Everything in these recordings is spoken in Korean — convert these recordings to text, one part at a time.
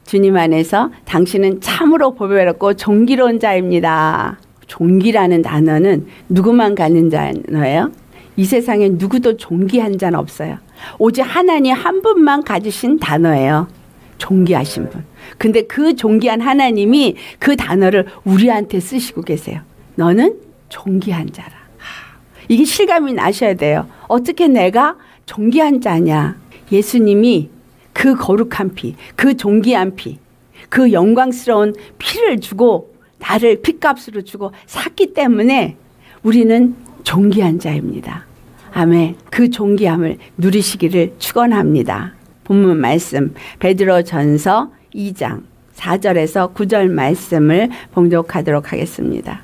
주님 안에서 당신은 참으로 보배롭고 존귀로운 자입니다. 존귀라는 단어는 누구만 갖는 단어예요? 이 세상에 누구도 존귀한 자는 없어요. 오직 하나님 한 분만 가지신 단어예요. 존귀하신 분. 근데 그 존귀한 하나님이 그 단어를 우리한테 쓰시고 계세요. 너는 존귀한 자라. 이게 실감이 나셔야 돼요. 어떻게 내가 존귀한 자냐. 예수님이 그 거룩한 피, 그 존귀한 피, 그 영광스러운 피를 주고 나를 핏값으로 주고 샀기 때문에 우리는 존귀한 자입니다. 아멘. 그 존귀함을 누리시기를 축원합니다. 본문 말씀 베드로전서 2장 4절에서 9절 말씀을 봉독하도록 하겠습니다.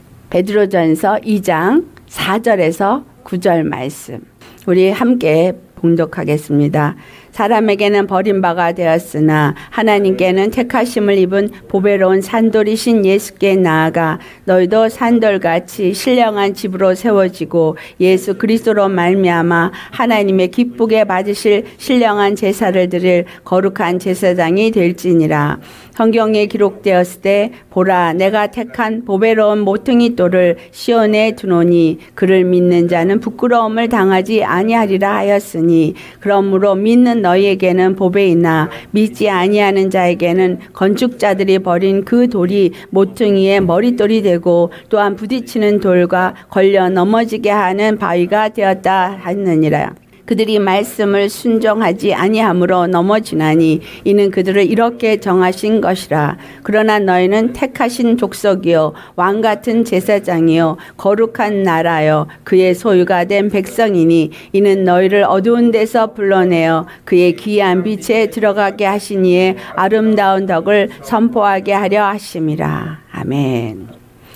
베드로전서 2장 4절에서 9절 말씀 우리 함께 봉독하겠습니다. 사람에게는 버림바가 되었으나 하나님께는 택하심을 입은 보배로운 산돌이신 예수께 나아가 너희도 산돌같이 신령한 집으로 세워지고 예수 그리스도로 말미암아 하나님의 기쁘게 받으실 신령한 제사를 드릴 거룩한 제사장이 될지니라. 성경에 기록되었을 때 보라 내가 택한 보배로운 모퉁이 돌을 시온에 두노니 그를 믿는 자는 부끄러움을 당하지 아니하리라 하였으니 그러므로 믿는 너희에게는 보배이나 믿지 아니하는 자에게는 건축자들이 버린 그 돌이 모퉁이의 머릿돌이 되고 또한 부딪히는 돌과 걸려 넘어지게 하는 바위가 되었다 하느니라. 그들이 말씀을 순종하지 아니함으로 넘어지나니 이는 그들을 이렇게 정하신 것이라. 그러나 너희는 택하신 족속이요 왕같은 제사장이요 거룩한 나라요 그의 소유가 된 백성이니 이는 너희를 어두운 데서 불러내어 그의 귀한 빛에 들어가게 하시니에 아름다운 덕을 선포하게 하려 하심이라. 아멘.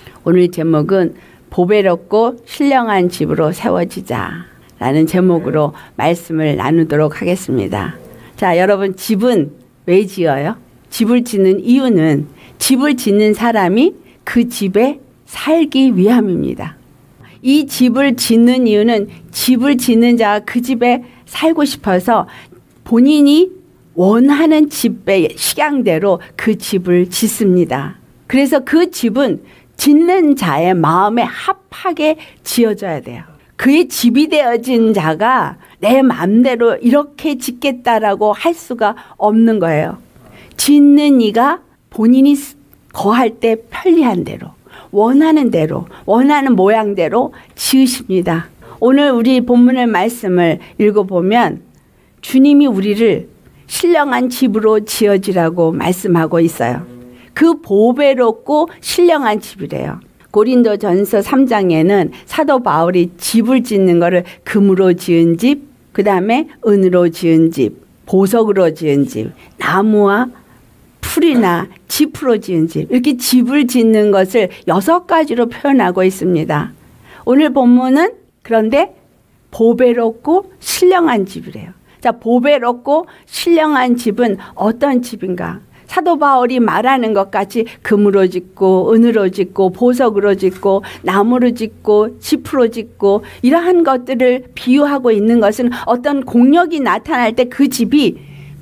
오늘 제목은 보배롭고 신령한 집으로 세워지자 라는 제목으로 말씀을 나누도록 하겠습니다. 자, 여러분 집은 왜 지어요? 집을 짓는 이유는 집을 짓는 사람이 그 집에 살기 위함입니다. 이 집을 짓는 이유는 집을 짓는 자가 그 집에 살고 싶어서 본인이 원하는 집의 식양대로 그 집을 짓습니다. 그래서 그 집은 짓는 자의 마음에 합하게 지어져야 돼요. 그의 집이 되어진 자가 내 마음대로 이렇게 짓겠다라고 할 수가 없는 거예요. 짓는 이가 본인이 거할 때 편리한 대로, 원하는 대로, 원하는 모양대로 지으십니다. 오늘 우리 본문의 말씀을 읽어보면 주님이 우리를 신령한 집으로 지어지라고 말씀하고 있어요. 그 보배롭고 신령한 집이래요. 고린도전서 3장에는 사도 바울이 집을 짓는 거를 금으로 지은 집, 그 다음에 은으로 지은 집, 보석으로 지은 집, 나무와 풀이나 지프로 지은 집, 이렇게 집을 짓는 것을 6가지로 표현하고 있습니다. 오늘 본문은 그런데 보배롭고 신령한 집이래요. 자, 보배롭고 신령한 집은 어떤 집인가? 사도 바울이 말하는 것 같이 금으로 짓고 은으로 짓고 보석으로 짓고 나무로 짓고 지프로 짓고 이러한 것들을 비유하고 있는 것은 어떤 공력이 나타날 때 그 집이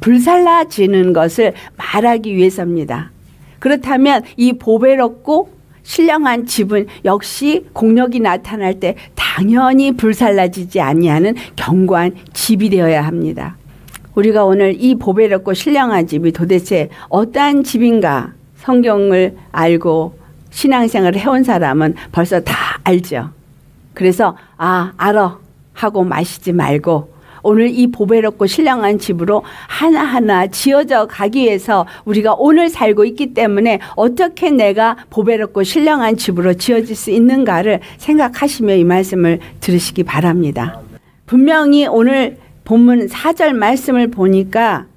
불살라지는 것을 말하기 위해서입니다. 그렇다면 이 보배롭고 신령한 집은 역시 공력이 나타날 때 당연히 불살라지지 아니하는 견고한 집이 되어야 합니다. 우리가 오늘 이 보배롭고 신령한 집이 도대체 어떠한 집인가 성경을 알고 신앙생활을 해온 사람은 벌써 다 알죠. 그래서 알아 하고 마시지 말고 오늘 이 보배롭고 신령한 집으로 하나하나 지어져 가기 위해서 우리가 오늘 살고 있기 때문에 어떻게 내가 보배롭고 신령한 집으로 지어질 수 있는가를 생각하시며 이 말씀을 들으시기 바랍니다. 분명히 오늘 본문 4절 말씀을 보니까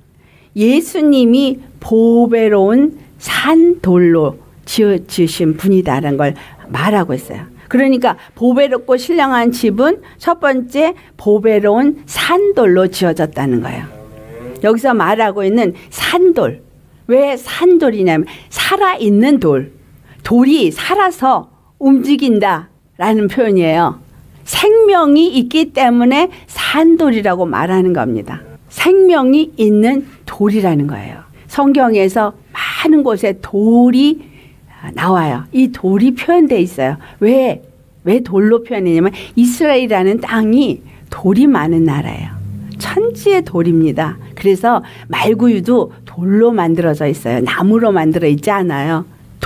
예수님이 보배로운 산돌로 지으신 분이다라는 걸 말하고 있어요. 그러니까 보배롭고 신령한 집은 첫 번째 보배로운 산돌로 지어졌다는 거예요. 여기서 말하고 있는 산돌. 왜 산돌이냐면 살아있는 돌. 돌이 살아서 움직인다라는 표현이에요. 생명이 있기 때문에 산돌이라고 말하는 겁니다. 생명이 있는 돌이라는 거예요. 성경에서 많은 곳에 돌이 나와요. 이 돌이 표현되어 있어요. 왜 돌로 표현했냐면 이스라엘이라는 땅이 돌이 많은 나라예요. 천지의 돌입니다. 그래서 말구유도 돌로 만들어져 있어요. 나무로 만들어 있지 않아요.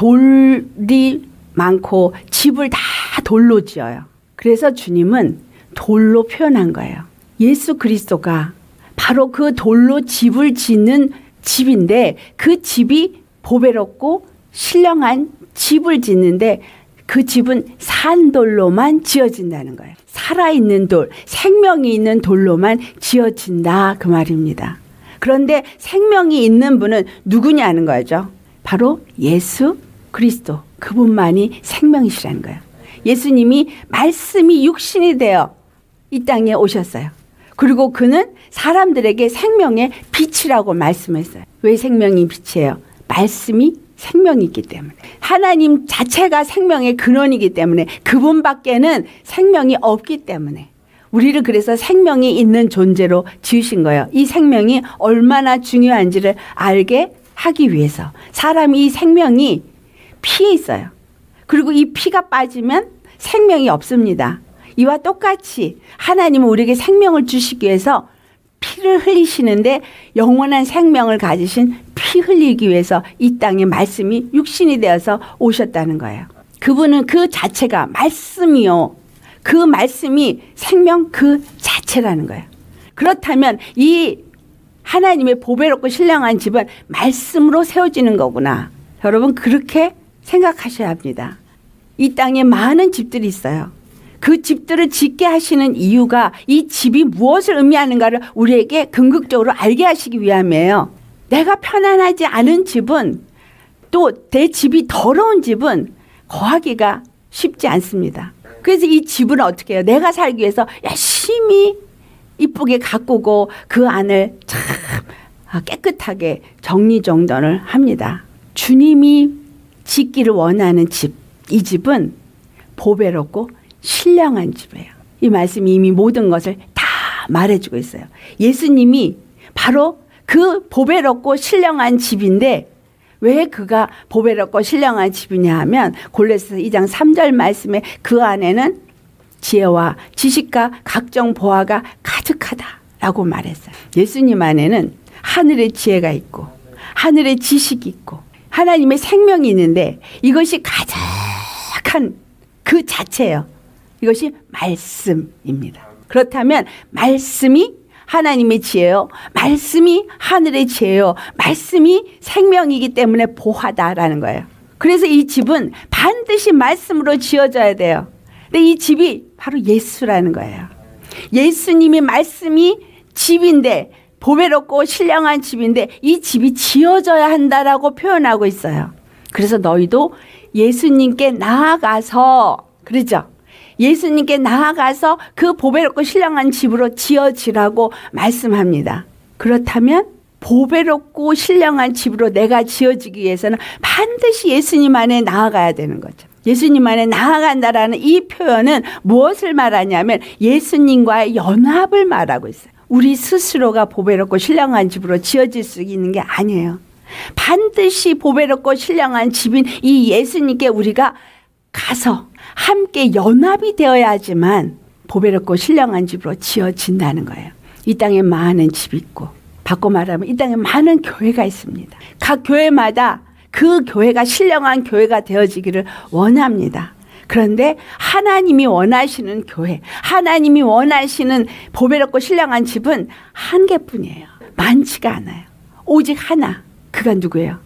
돌이 많고 집을 다 돌로 지어요. 그래서 주님은 돌로 표현한 거예요. 예수 그리스도가 바로 그 돌로 집을 짓는 집인데 그 집이 보배롭고 신령한 집을 짓는데 그 집은 산돌로만 지어진다는 거예요. 살아있는 돌, 생명이 있는 돌로만 지어진다 그 말입니다. 그런데 생명이 있는 분은 누구냐는 거죠. 바로 예수 그리스도, 그분만이 생명이시라는 거예요. 예수님이 말씀이 육신이 되어 이 땅에 오셨어요. 그리고 그는 사람들에게 생명의 빛이라고 말씀했어요. 왜 생명이 빛이에요? 말씀이 생명이 있기 때문에. 하나님 자체가 생명의 근원이기 때문에, 그분밖에는 생명이 없기 때문에 우리를 그래서 생명이 있는 존재로 지으신 거예요. 이 생명이 얼마나 중요한지를 알게 하기 위해서. 사람이 이 생명이 피에 있어요. 그리고 이 피가 빠지면 생명이 없습니다. 이와 똑같이 하나님은 우리에게 생명을 주시기 위해서 피를 흘리시는데, 영원한 생명을 가지신 피 흘리기 위해서 이 땅에 말씀이 육신이 되어서 오셨다는 거예요. 그분은 그 자체가 말씀이요. 그 말씀이 생명 그 자체라는 거예요. 그렇다면 이 하나님의 보배롭고 신령한 집은 말씀으로 세워지는 거구나. 여러분 그렇게 생각하셔야 합니다. 이 땅에 많은 집들이 있어요. 그 집들을 짓게 하시는 이유가 이 집이 무엇을 의미하는가를 우리에게 궁극적으로 알게 하시기 위함이에요. 내가 편안하지 않은 집은, 또 내 집이 더러운 집은 거하기가 쉽지 않습니다. 그래서 이 집은 어떻게 해요? 내가 살기 위해서 열심히 이쁘게 가꾸고 그 안을 참 깨끗하게 정리정돈을 합니다. 주님이 짓기를 원하는 집, 이 집은 보배롭고 신령한 집이에요. 이 말씀이 이미 모든 것을 다 말해주고 있어요. 예수님이 바로 그 보배롭고 신령한 집인데, 왜 그가 보배롭고 신령한 집이냐 하면 골로새서 2장 3절 말씀에 그 안에는 지혜와 지식과 각종 보화가 가득하다라고 말했어요. 예수님 안에는 하늘의 지혜가 있고 하늘의 지식이 있고 하나님의 생명이 있는데, 이것이 가득한 그 자체예요. 이것이 말씀입니다. 그렇다면 말씀이 하나님의 지혜요, 말씀이 하늘의 지혜요, 말씀이 생명이기 때문에 보하다라는 거예요. 그래서 이 집은 반드시 말씀으로 지어져야 돼요. 근데 이 집이 바로 예수라는 거예요. 예수님의 말씀이 집인데, 보배롭고 신령한 집인데 이 집이 지어져야 한다라고 표현하고 있어요. 그래서 너희도 예수님께 나아가서, 그러죠? 예수님께 나아가서 그 보배롭고 신령한 집으로 지어지라고 말씀합니다. 그렇다면 보배롭고 신령한 집으로 내가 지어지기 위해서는 반드시 예수님 안에 나아가야 되는 거죠. 예수님 안에 나아간다라는 이 표현은 무엇을 말하냐면 예수님과의 연합을 말하고 있어요. 우리 스스로가 보배롭고 신령한 집으로 지어질 수 있는 게 아니에요. 반드시 보배롭고 신령한 집인 이 예수님께 우리가 가서 함께 연합이 되어야지만 보배롭고 신령한 집으로 지어진다는 거예요. 이 땅에 많은 집이 있고, 바꿔 말하면 이 땅에 많은 교회가 있습니다. 각 교회마다 그 교회가 신령한 교회가 되어지기를 원합니다. 그런데 하나님이 원하시는 교회, 하나님이 원하시는 보배롭고 신령한 집은 한 개뿐이에요. 많지가 않아요. 오직 하나. 그가 누구예요?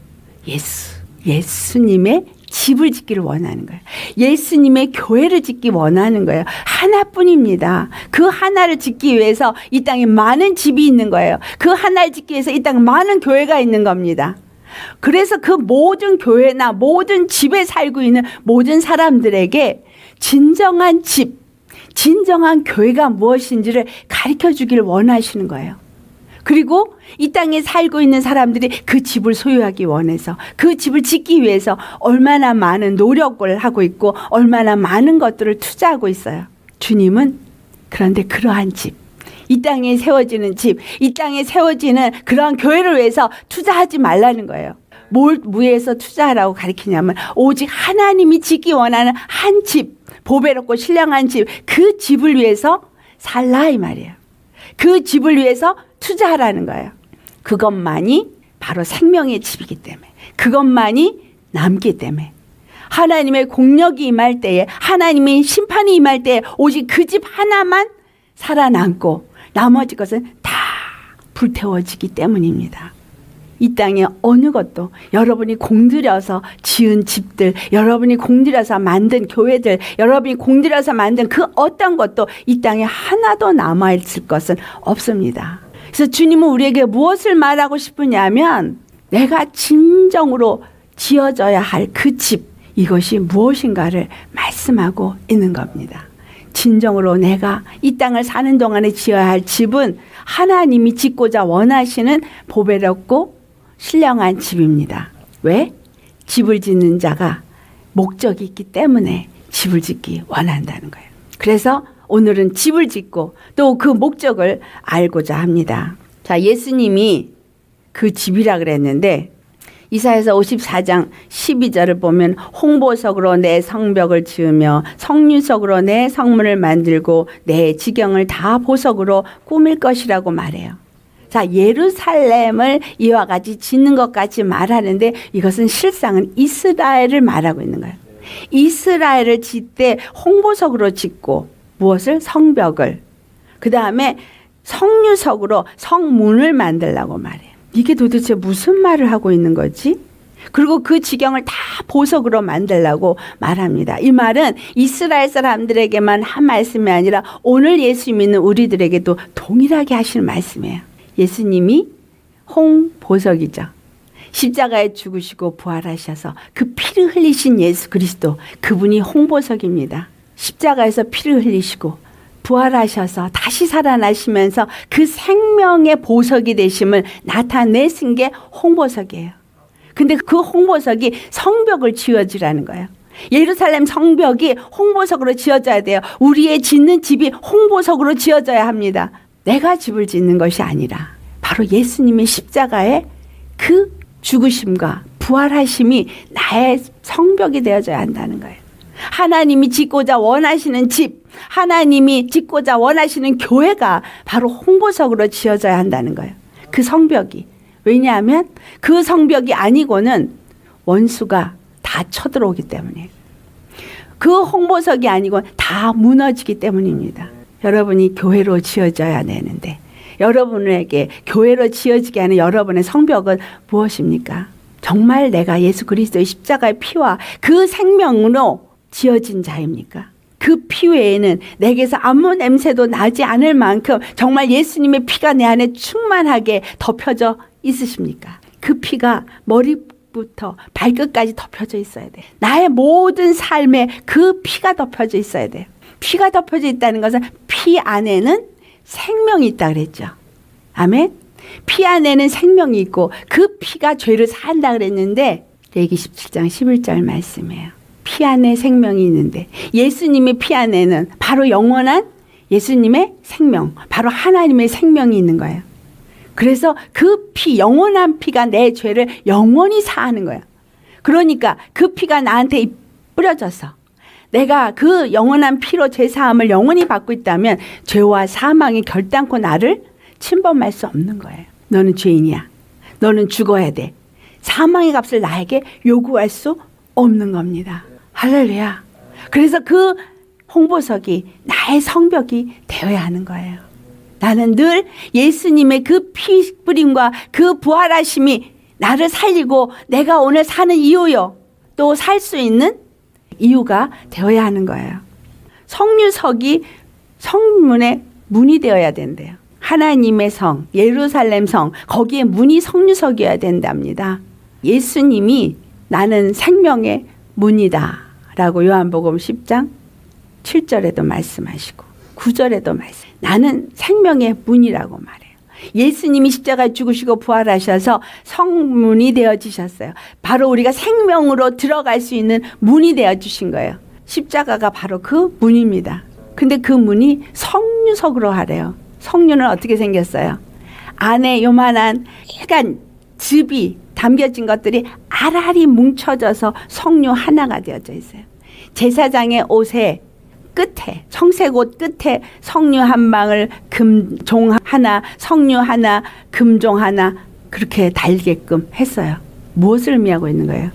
예수님의 집을 짓기를 원하는 거예요. 예수님의 교회를 짓기 원하는 거예요. 하나뿐입니다. 그 하나를 짓기 위해서 이 땅에 많은 집이 있는 거예요. 그 하나를 짓기 위해서 이 땅에 많은 교회가 있는 겁니다. 그래서 그 모든 교회나 모든 집에 살고 있는 모든 사람들에게 진정한 집, 진정한 교회가 무엇인지를 가르쳐 주기를 원하시는 거예요. 그리고 이 땅에 살고 있는 사람들이 그 집을 소유하기 원해서, 그 집을 짓기 위해서 얼마나 많은 노력을 하고 있고 얼마나 많은 것들을 투자하고 있어요. 주님은 그런데 그러한 집, 이 땅에 세워지는 집, 이 땅에 세워지는 그러한 교회를 위해서 투자하지 말라는 거예요. 뭘 무에서 투자하라고 가르치냐면 오직 하나님이 짓기 원하는 한 집, 보배롭고 신령한 집, 그 집을 위해서 살라 이 말이에요. 그 집을 위해서 투자하라는 거예요. 그것만이 바로 생명의 집이기 때문에, 그것만이 남기 때문에, 하나님의 공력이 임할 때에, 하나님의 심판이 임할 때에 오직 그 집 하나만 살아남고 나머지 것은 다 불태워지기 때문입니다. 이 땅에 어느 것도 여러분이 공들여서 지은 집들, 여러분이 공들여서 만든 교회들, 여러분이 공들여서 만든 그 어떤 것도 이 땅에 하나도 남아있을 것은 없습니다. 그래서 주님은 우리에게 무엇을 말하고 싶으냐면 내가 진정으로 지어져야 할 그 집, 이것이 무엇인가를 말씀하고 있는 겁니다. 진정으로 내가 이 땅을 사는 동안에 지어야 할 집은 하나님이 짓고자 원하시는 보배롭고 신령한 집입니다. 왜? 집을 짓는 자가 목적이 있기 때문에 집을 짓기 원한다는 거예요. 그래서 오늘은 집을 짓고 또 그 목적을 알고자 합니다. 자, 예수님이 그 집이라 그랬는데 이사야서 54장 12절을 보면 홍보석으로 내 성벽을 지으며 성류석으로 내 성문을 만들고 내 지경을 다 보석으로 꾸밀 것이라고 말해요. 자, 예루살렘을 이와 같이 짓는 것 같이 말하는데 이것은 실상은 이스라엘을 말하고 있는 거예요. 이스라엘을 짓때 홍보석으로 짓고 무엇을? 성벽을. 그 다음에 성류석으로 성문을 만들라고 말해요. 이게 도대체 무슨 말을 하고 있는 거지? 그리고 그 지경을 다 보석으로 만들라고 말합니다. 이 말은 이스라엘 사람들에게만 한 말씀이 아니라 오늘 예수 믿는 우리들에게도 동일하게 하시는 말씀이에요. 예수님이 홍보석이죠. 십자가에 죽으시고 부활하셔서 그 피를 흘리신 예수 그리스도, 그분이 홍보석입니다. 십자가에서 피를 흘리시고 부활하셔서 다시 살아나시면서 그 생명의 보석이 되심을 나타내신 게 홍보석이에요. 근데 그 홍보석이 성벽을 지어주라는 거예요. 예루살렘 성벽이 홍보석으로 지어져야 돼요. 우리의 짓는 집이 홍보석으로 지어져야 합니다. 내가 집을 짓는 것이 아니라 바로 예수님의 십자가의 그 죽으심과 부활하심이 나의 성벽이 되어져야 한다는 거예요. 하나님이 짓고자 원하시는 집, 하나님이 짓고자 원하시는 교회가 바로 홍보석으로 지어져야 한다는 거예요. 그 성벽이. 왜냐하면 그 성벽이 아니고는 원수가 다 쳐들어오기 때문에, 그 홍보석이 아니고 다 무너지기 때문입니다. 여러분이 교회로 지어져야 되는데 여러분에게 교회로 지어지게 하는 여러분의 성벽은 무엇입니까? 정말 내가 예수 그리스도의 십자가의 피와 그 생명으로 지어진 자입니까? 그 피 외에는 내게서 아무 냄새도 나지 않을 만큼 정말 예수님의 피가 내 안에 충만하게 덮여져 있으십니까? 그 피가 머리부터 발끝까지 덮여져 있어야 돼. 나의 모든 삶에 그 피가 덮여져 있어야 돼요. 피가 덮여져 있다는 것은 피 안에는 생명이 있다 그랬죠. 아멘. 피 안에는 생명이 있고 그 피가 죄를 사한다 그랬는데 레위기 17장 11절 말씀이에요. 피 안에 생명이 있는데 예수님의 피 안에는 바로 영원한 예수님의 생명, 바로 하나님의 생명이 있는 거예요. 그래서 그 피, 영원한 피가 내 죄를 영원히 사하는 거예요. 그러니까 그 피가 나한테 뿌려져서 내가 그 영원한 피로 죄사함을 영원히 받고 있다면 죄와 사망이 결단코 나를 침범할 수 없는 거예요. 너는 죄인이야. 너는 죽어야 돼. 사망의 값을 나에게 요구할 수 없는 겁니다. 할렐루야. 그래서 그 홍보석이 나의 성벽이 되어야 하는 거예요. 나는 늘 예수님의 그 피 뿌림과 그 부활하심이 나를 살리고 내가 오늘 사는 이유요. 또 살 수 있는 이유가 되어야 하는 거예요. 성류석이 성문의 문이 되어야 된대요. 하나님의 성, 예루살렘 성, 거기에 문이 성류석이어야 된답니다. 예수님이 나는 생명의 문이다 라고 요한복음 10장 7절에도 말씀하시고 9절에도 말씀. 나는 생명의 문이라고 말해요. 예수님이 십자가에 죽으시고 부활하셔서 성문이 되어지셨어요. 바로 우리가 생명으로 들어갈 수 있는 문이 되어주신 거예요. 십자가가 바로 그 문입니다. 근데 그 문이 성류석으로 하래요. 성류는 어떻게 생겼어요? 안에 요만한 약간 즙이 담겨진 것들이 알알이 뭉쳐져서 성류 하나가 되어져 있어요. 제사장의 옷에 끝에, 청색옷 끝에 성류 한 방울, 금종 하나, 성류 하나, 금종 하나 그렇게 달게끔 했어요. 무엇을 의미하고 있는 거예요?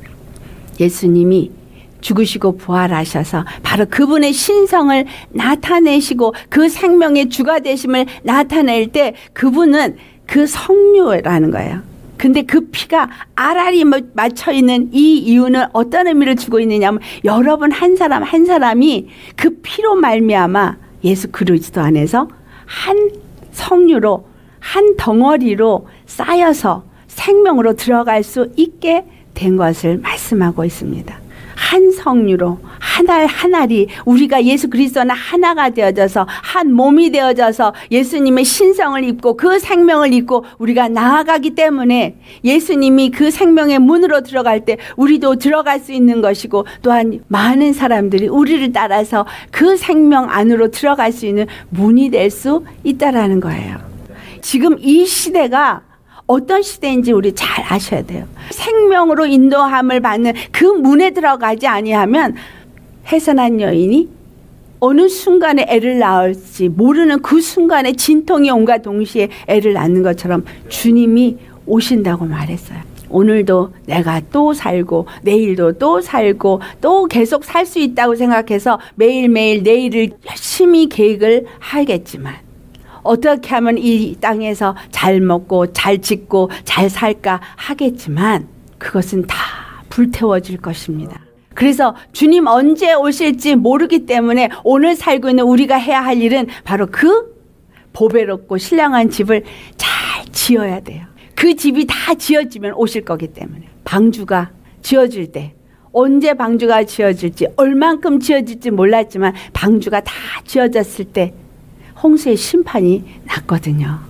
예수님이 죽으시고 부활하셔서 바로 그분의 신성을 나타내시고 그 생명의 주가 되심을 나타낼 때 그분은 그 성류라는 거예요. 근데 그 피가 알알이 맞춰 있는 이 이유는 어떤 의미를 주고 있느냐면 여러분 한 사람 한 사람이 그 피로 말미암아 예수 그리스도 안에서 한 성류로 한 덩어리로 쌓여서 생명으로 들어갈 수 있게 된 것을 말씀하고 있습니다. 한 성류로 한 알 한 알이 우리가 예수 그리스도는 하나가 되어져서 한 몸이 되어져서 예수님의 신성을 입고 그 생명을 입고 우리가 나아가기 때문에 예수님이 그 생명의 문으로 들어갈 때 우리도 들어갈 수 있는 것이고 또한 많은 사람들이 우리를 따라서 그 생명 안으로 들어갈 수 있는 문이 될 수 있다라는 거예요. 지금 이 시대가 어떤 시대인지 우리 잘 아셔야 돼요. 생명으로 인도함을 받는 그 문에 들어가지 아니하면 해산한 여인이 어느 순간에 애를 낳을지 모르는 그 순간에 진통이 온과 동시에 애를 낳는 것처럼 주님이 오신다고 말했어요. 오늘도 내가 또 살고 내일도 또 살고 또 계속 살 수 있다고 생각해서 매일매일 내일을 열심히 계획을 하겠지만 어떻게 하면 이 땅에서 잘 먹고 잘 짓고 잘 살까 하겠지만 그것은 다 불태워질 것입니다. 그래서 주님 언제 오실지 모르기 때문에 오늘 살고 있는 우리가 해야 할 일은 바로 그 보배롭고 신령한 집을 잘 지어야 돼요. 그 집이 다 지어지면 오실 거기 때문에 방주가 지어질 때 언제 방주가 지어질지 얼만큼 지어질지 몰랐지만 방주가 다 지어졌을 때 홍수의 심판이 났거든요.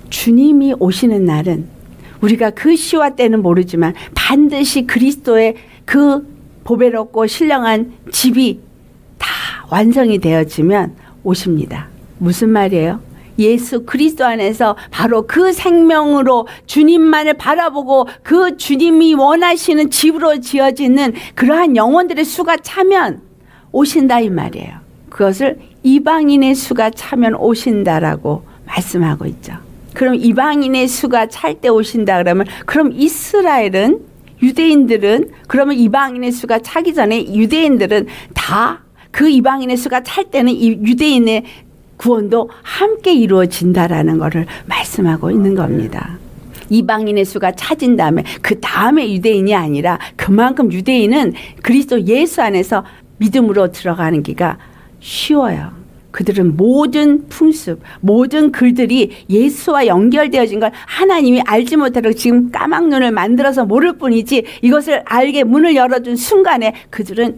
주님이 오시는 날은 우리가 그 시와 때는 모르지만 반드시 그리스도의 그 보배롭고 신령한 집이 다 완성이 되어지면 오십니다. 무슨 말이에요? 예수 그리스도 안에서 바로 그 생명으로 주님만을 바라보고 그 주님이 원하시는 집으로 지어지는 그러한 영혼들의 수가 차면 오신다 이 말이에요. 그것을 이방인의 수가 차면 오신다라고 말씀하고 있죠. 그럼 이방인의 수가 찰 때 오신다 그러면 그럼 이스라엘은 유대인들은 그러면 이방인의 수가 차기 전에 유대인들은 다 그 이방인의 수가 찰 때는 이 유대인의 구원도 함께 이루어진다라는 것을 말씀하고 있는 겁니다. 이방인의 수가 차진 다음에 그 다음에 유대인이 아니라 그만큼 유대인은 그리스도 예수 안에서 믿음으로 들어가는 기가 쉬워요. 그들은 모든 풍습, 모든 글들이 예수와 연결되어진 걸 하나님이 알지 못하고 지금 까막눈을 만들어서 모를 뿐이지 이것을 알게 문을 열어준 순간에 그들은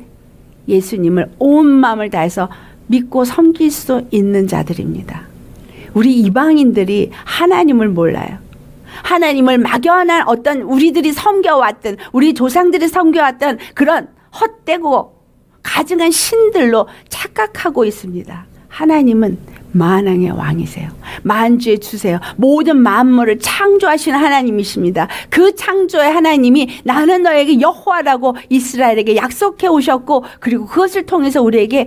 예수님을 온 마음을 다해서 믿고 섬길 수 있는 자들입니다. 우리 이방인들이 하나님을 몰라요. 하나님을 막연한 어떤 우리들이 섬겨왔던 우리 조상들이 섬겨왔던 그런 헛되고 가증한 신들로 착각하고 있습니다. 하나님은 만왕의 왕이세요. 만주의 주세요. 모든 만물을 창조하신 하나님이십니다. 그 창조의 하나님이 나는 너에게 여호와라고 이스라엘에게 약속해 오셨고 그리고 그것을 통해서 우리에게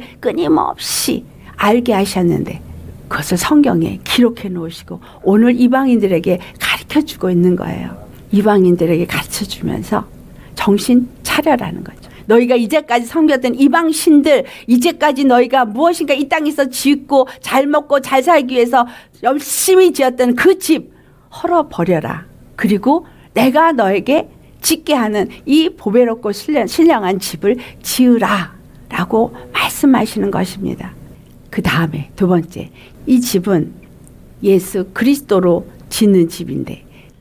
끊임없이 알게 하셨는데 그것을 성경에 기록해 놓으시고 오늘 이방인들에게 가르쳐주고 있는 거예요. 이방인들에게 가르쳐주면서 정신 차려라는 거죠. 너희가 이제까지 섬겼던 이방 신들 이제까지 너희가 무엇인가 이 땅에서 짓고 잘 먹고 잘 살기 위해서 열심히 지었던 그 집 헐어버려라. 그리고 내가 너에게 짓게 하는 이 보배롭고 신령한 집을 지으라 라고 말씀하시는 것입니다. 그 다음에 두 번째, 이 집은 예수 그리스도로 짓는 집인데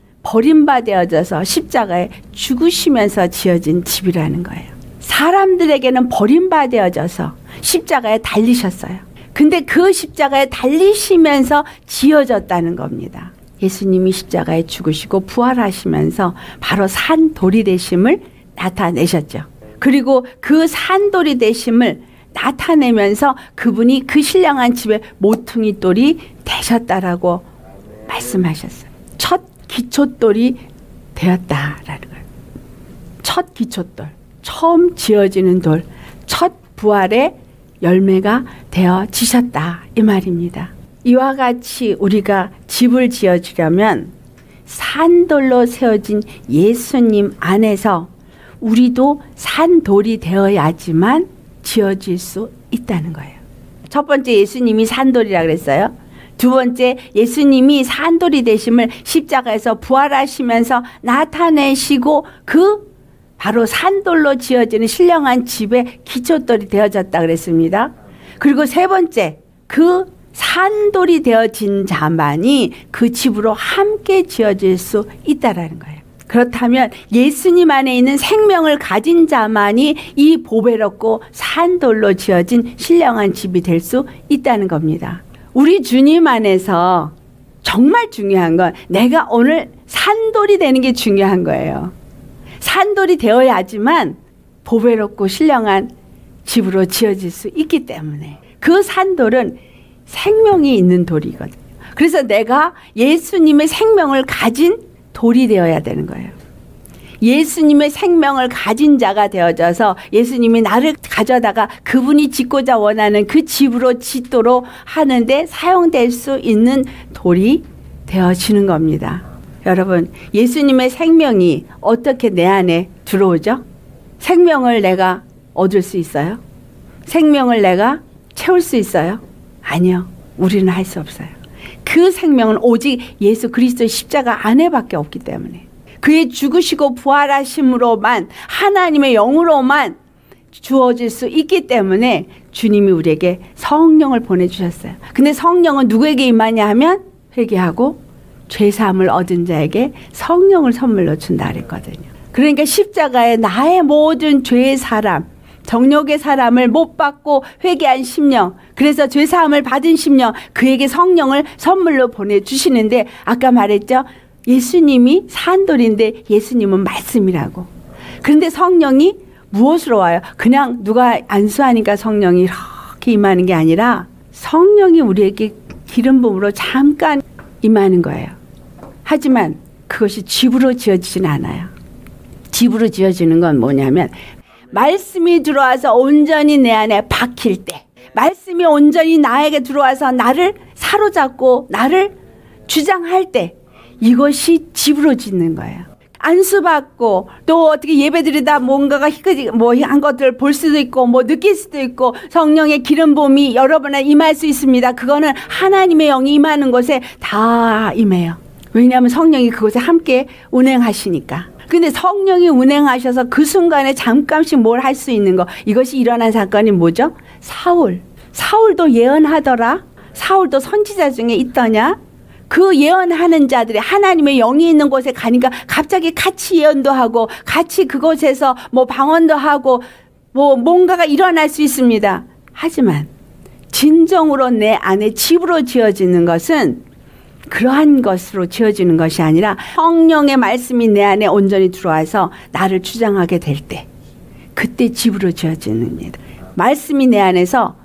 버림받아져서 십자가에 죽으시면서 지어진 집이라는 거예요. 사람들에게는 버림받아져서 십자가에 달리셨어요. 근데 그 십자가에 달리시면서 지어졌다는 겁니다. 예수님이 십자가에 죽으시고 부활하시면서 바로 산돌이 되심을 나타내셨죠. 그리고 그 산돌이 되심을 나타내면서 그분이 그 신령한 집의 모퉁이 돌이 되셨다라고 말씀하셨어요. 첫 기초돌이 되었다라는 거예요. 첫 기초돌, 처음 지어지는 돌, 첫 부활의 열매가 되어지셨다 이 말입니다. 이와 같이 우리가 집을 지어주려면 산돌로 세워진 예수님 안에서 우리도 산돌이 되어야지만 지어질 수 있다는 거예요. 첫 번째 예수님이 산돌이라 그랬어요. 두 번째 예수님이 산돌이 되심을 십자가에서 부활하시면서 나타내시고 그 바로 산돌로 지어지는 신령한 집의 기초돌이 되어졌다 그랬습니다. 그리고 세 번째 그 산돌이 되어진 자만이 그 집으로 함께 지어질 수 있다라는 거예요. 그렇다면 예수님 안에 있는 생명을 가진 자만이 이 보배롭고 산돌로 지어진 신령한 집이 될 수 있다는 겁니다. 우리 주님 안에서 정말 중요한 건 내가 오늘 산돌이 되는 게 중요한 거예요. 산돌이 되어야지만 보배롭고 신령한 집으로 지어질 수 있기 때문에 그 산돌은 생명이 있는 돌이거든요. 그래서 내가 예수님의 생명을 가진 돌이 되어야 되는 거예요. 예수님의 생명을 가진 자가 되어져서 예수님이 나를 가져다가 그분이 짓고자 원하는 그 집으로 짓도록 하는데 사용될 수 있는 돌이 되어지는 겁니다. 여러분, 예수님의 생명이 어떻게 내 안에 들어오죠? 생명을 내가 얻을 수 있어요? 생명을 내가 채울 수 있어요? 아니요. 우리는 할 수 없어요. 그 생명은 오직 예수 그리스도의 십자가 안에밖에 없기 때문에 그의 죽으시고 부활하심으로만 하나님의 영으로만 주어질 수 있기 때문에 주님이 우리에게 성령을 보내주셨어요. 근데 성령은 누구에게 임하냐 하면 회개하고 죄사함을 얻은 자에게 성령을 선물로 준다 그랬거든요. 그러니까 십자가에 나의 모든 죄의 사람, 정욕의 사람을 못 받고 회개한 심령, 그래서 죄사함을 받은 심령, 그에게 성령을 선물로 보내주시는데 아까 말했죠. 예수님이 산돌인데 예수님은 말씀이라고. 그런데 성령이 무엇으로 와요? 그냥 누가 안수하니까 성령이 이렇게 임하는 게 아니라 성령이 우리에게 기름 부음으로 잠깐 임하는 거예요. 하지만 그것이 집으로 지어지진 않아요. 집으로 지어지는 건 뭐냐면 말씀이 들어와서 온전히 내 안에 박힐 때, 말씀이 온전히 나에게 들어와서 나를 사로잡고 나를 주장할 때 이것이 집으로 짓는 거예요. 안수받고 또 어떻게 예배드리다 뭔가가 한 것들을 볼 수도 있고 뭐 느낄 수도 있고 성령의 기름 부음이 여러분에 임할 수 있습니다. 그거는 하나님의 영이 임하는 곳에 다 임해요. 왜냐하면 성령이 그곳에 함께 운행하시니까. 근데 성령이 운행하셔서 그 순간에 잠깐씩 뭘 할 수 있는 거, 이것이 일어난 사건이 뭐죠? 사울도 예언하더라. 사울도 선지자 중에 있더냐? 그 예언하는 자들이 하나님의 영이 있는 곳에 가니까 갑자기 같이 예언도 하고 같이 그곳에서 뭐 방언도 하고 뭐 뭔가가 일어날 수 있습니다. 하지만 진정으로 내 안에 집으로 지어지는 것은 그러한 것으로 지어지는 것이 아니라 성령의 말씀이 내 안에 온전히 들어와서 나를 주장하게 될 때, 그때 집으로 지어지는 일. 말씀이 내 안에서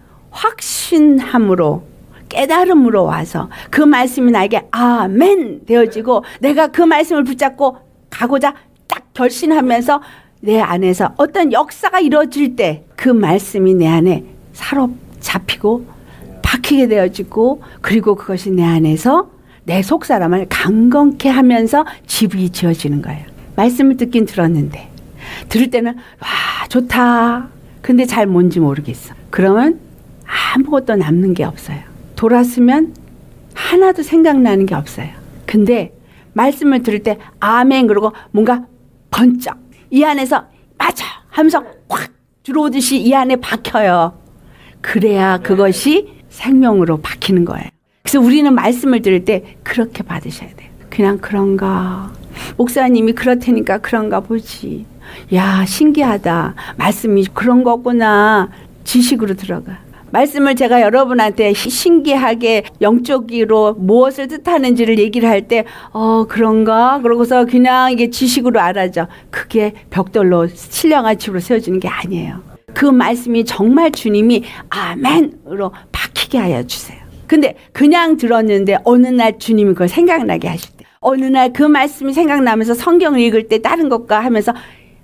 확신함으로 깨달음으로 와서 그 말씀이 나에게 아멘 되어지고 내가 그 말씀을 붙잡고 가고자 딱 결심하면서 내 안에서 어떤 역사가 이루어질 때 그 말씀이 내 안에 사로잡히고 박히게 되어지고 그리고 그것이 내 안에서 내 속사람을 강건케 하면서 집이 지어지는 거예요. 말씀을 듣긴 들었는데 들을 때는 와 좋다. 근데 잘 뭔지 모르겠어. 그러면 아무것도 남는 게 없어요. 돌았으면 하나도 생각나는 게 없어요. 근데 말씀을 들을 때 아멘 그러고 뭔가 번쩍 이 안에서 맞아 하면서 확 들어오듯이 이 안에 박혀요. 그래야 그것이 생명으로 박히는 거예요. 그래서 우리는 말씀을 들을 때 그렇게 받으셔야 돼요. 그냥 그런가 목사님이 그렇다니까 그런가 보지. 야 신기하다. 말씀이 그런 거구나. 지식으로 들어가. 말씀을 제가 여러분한테 신기하게 영적으로 무엇을 뜻하는지를 얘기를 할 때 그런가? 그러고서 그냥 이게 지식으로 알아죠. 그게 벽돌로 신령한 집으로 세워지는 게 아니에요. 그 말씀이 정말 주님이 아멘으로 박히게 하여 주세요. 근데 그냥 들었는데 어느 날 주님이 그걸 생각나게 하실 때 어느 날 그 말씀이 생각나면서 성경을 읽을 때 다른 것과 하면서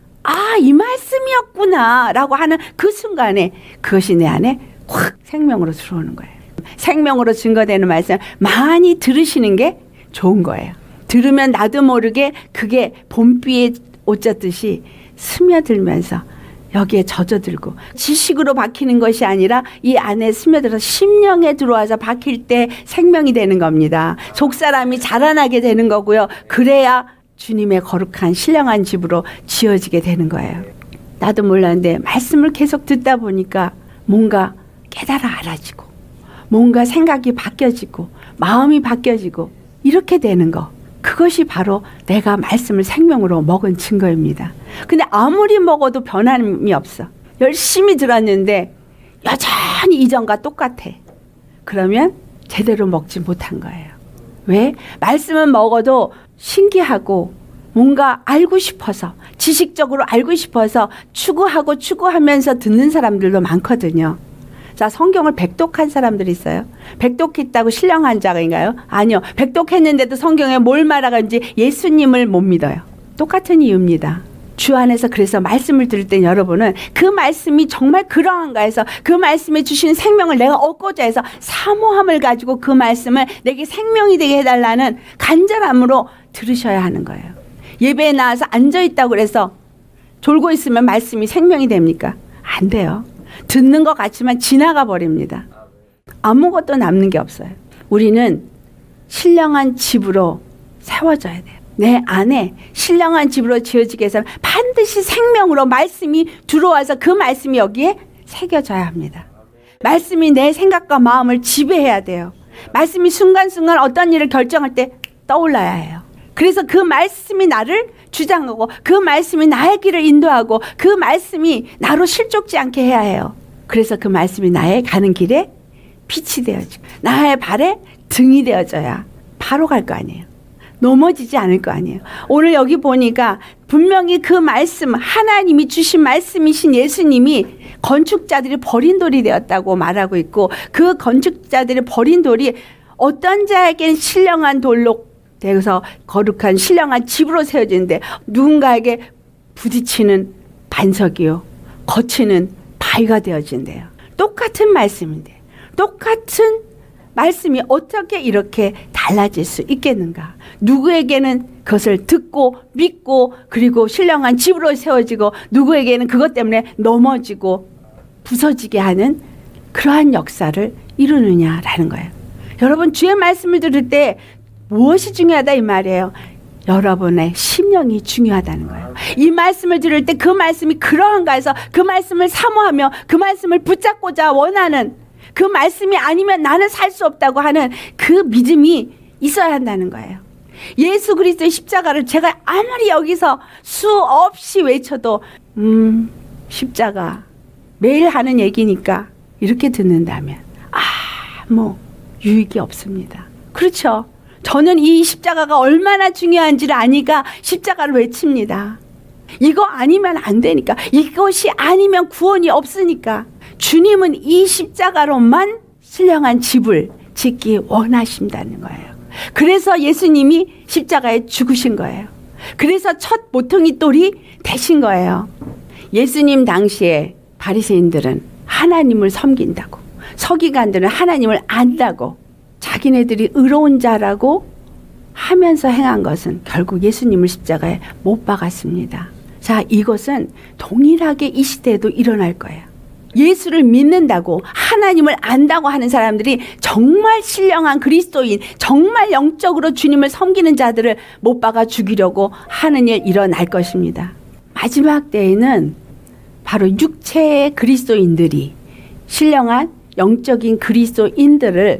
이 말씀이었구나 라고 하는 그 순간에 그것이 내 안에 확 생명으로 들어오는 거예요. 생명으로 증거되는 말씀 많이 들으시는 게 좋은 거예요. 들으면 나도 모르게 그게 봄비에 옷 젖듯이 스며들면서 여기에 젖어들고 지식으로 박히는 것이 아니라 이 안에 스며들어서 심령에 들어와서 박힐 때 생명이 되는 겁니다. 속사람이 자라나게 되는 거고요. 그래야 주님의 거룩한 신령한 집으로 지어지게 되는 거예요. 나도 몰랐는데 말씀을 계속 듣다 보니까 뭔가 깨달아 알아지고 뭔가 생각이 바뀌어지고 마음이 바뀌어지고 이렇게 되는 거. 그것이 바로 내가 말씀을 생명으로 먹은 증거입니다. 근데 아무리 먹어도 변함이 없어. 열심히 들었는데 여전히 이전과 똑같아. 그러면 제대로 먹지 못한 거예요. 왜? 말씀은 먹어도 신기하고 뭔가 알고 싶어서 지식적으로 알고 싶어서 추구하면서 듣는 사람들도 많거든요. 자, 성경을 백독한 사람들이 있어요. 백독했다고 신령한 자가인가요? 아니요. 백독했는데도 성경에 뭘 말하는지 예수님을 못 믿어요. 똑같은 이유입니다. 주 안에서 그래서 말씀을 들을 때 여러분은 그 말씀이 정말 그러한가 해서 그 말씀에 주시는 생명을 내가 얻고자 해서 사모함을 가지고 그 말씀을 내게 생명이 되게 해달라는 간절함으로 들으셔야 하는 거예요. 예배에 나와서 앉아있다고 그래서 졸고 있으면 말씀이 생명이 됩니까? 안 돼요. 듣는 것 같지만 지나가 버립니다. 아무것도 남는 게 없어요. 우리는 신령한 집으로 세워져야 돼요. 내 안에 신령한 집으로 지어지게 해서는 반드시 생명으로 말씀이 들어와서 그 말씀이 여기에 새겨져야 합니다. 말씀이 내 생각과 마음을 지배해야 돼요. 말씀이 순간순간 어떤 일을 결정할 때 떠올라야 해요. 그래서 그 말씀이 나를 주장하고 그 말씀이 나의 길을 인도하고 그 말씀이 나로 실족지 않게 해야 해요. 그래서 그 말씀이 나의 가는 길에 빛이 되어지고 나의 발에 등이 되어져야 바로 갈 거 아니에요. 넘어지지 않을 거 아니에요. 오늘 여기 보니까 분명히 그 말씀, 하나님이 주신 말씀이신 예수님이 건축자들이 버린 돌이 되었다고 말하고 있고 그 건축자들이 버린 돌이 어떤 자에겐 신령한 돌로 되어서 거룩한 신령한 집으로 세워지는데 누군가에게 부딪히는 반석이요 거치는 바위가 되어진대요. 똑같은 말씀인데 똑같은 말씀이 어떻게 이렇게 달라질 수 있겠는가. 누구에게는 그것을 듣고 믿고 그리고 신령한 집으로 세워지고 누구에게는 그것 때문에 넘어지고 부서지게 하는 그러한 역사를 이루느냐라는 거예요. 여러분 주의 말씀을 들을 때 무엇이 중요하다 이 말이에요. 여러분의 심령이 중요하다는 거예요. 이 말씀을 들을 때 그 말씀이 그러한가 해서 그 말씀을 사모하며 그 말씀을 붙잡고자 원하는 그 말씀이 아니면 나는 살 수 없다고 하는 그 믿음이 있어야 한다는 거예요. 예수 그리스도의 십자가를 제가 아무리 여기서 수없이 외쳐도 십자가 매일 하는 얘기니까 이렇게 듣는다면 뭐 유익이 없습니다. 그렇죠. 저는 이 십자가가 얼마나 중요한지를 아니까 십자가를 외칩니다. 이거 아니면 안 되니까. 이것이 아니면 구원이 없으니까. 주님은 이 십자가로만 신령한 집을 짓기 원하신다는 거예요. 그래서 예수님이 십자가에 죽으신 거예요. 그래서 첫 모퉁이 돌이 되신 거예요. 예수님 당시에 바리새인들은 하나님을 섬긴다고, 서기관들은 하나님을 안다고 자기네들이 의로운 자라고 하면서 행한 것은 결국 예수님을 십자가에 못 박았습니다. 자, 이것은 동일하게 이 시대에도 일어날 거예요. 예수를 믿는다고 하나님을 안다고 하는 사람들이 정말 신령한 그리스도인, 정말 영적으로 주님을 섬기는 자들을 못 박아 죽이려고 하는 일 일어날 것입니다. 마지막 때에는 바로 육체의 그리스도인들이 신령한 영적인 그리스도인들을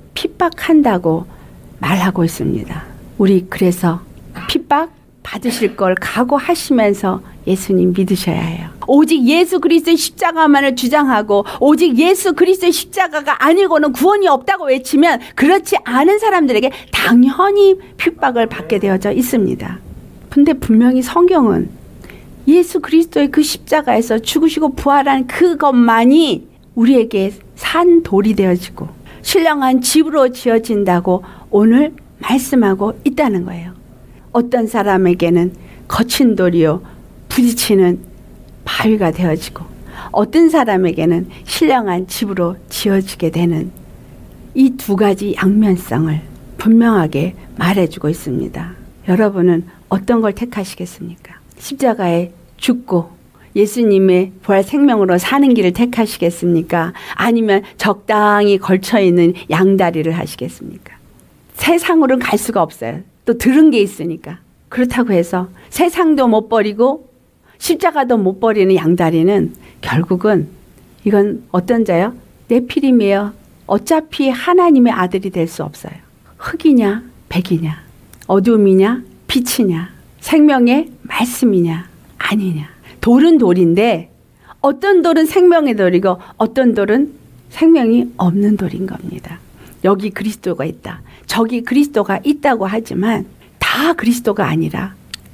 핍박한다고 말하고 있습니다. 우리 그래서 핍박 받으실 걸 각오하시면서 예수님 믿으셔야 해요. 오직 예수 그리스도의 십자가만을 주장하고 오직 예수 그리스도의 십자가가 아니고는 구원이 없다고 외치면 그렇지 않은 사람들에게 당연히 핍박을 받게 되어져 있습니다. 근데 분명히 성경은 예수 그리스도의 그 십자가에서 죽으시고 부활한 그것만이 우리에게 산 돌이 되어지고 신령한 집으로 지어진다고 오늘 말씀하고 있다는 거예요. 어떤 사람에게는 거친 돌이요 부딪히는 바위가 되어지고 어떤 사람에게는 신령한 집으로 지어지게 되는 이 두 가지 양면성을 분명하게 말해주고 있습니다. 여러분은 어떤 걸 택하시겠습니까? 십자가에 죽고 예수님의 부활 생명으로 사는 길을 택하시겠습니까? 아니면 적당히 걸쳐있는 양다리를 하시겠습니까? 세상으로는 갈 수가 없어요. 또 들은 게 있으니까. 그렇다고 해서 세상도 못 버리고 십자가도 못 버리는 양다리는 결국은 이건 어떤 자요? 네피림이에요. 어차피 하나님의 아들이 될 수 없어요. 흙이냐 백이냐 어둠이냐 빛이냐 생명의 말씀이냐 아니냐. 돌은 돌인데 어떤 돌은 생명의 돌이고 어떤 돌은 생명이 없는 돌인 겁니다. 여기 그리스도가 있다. 저기 그리스도가 있다고 하지만 다 그리스도가 아니라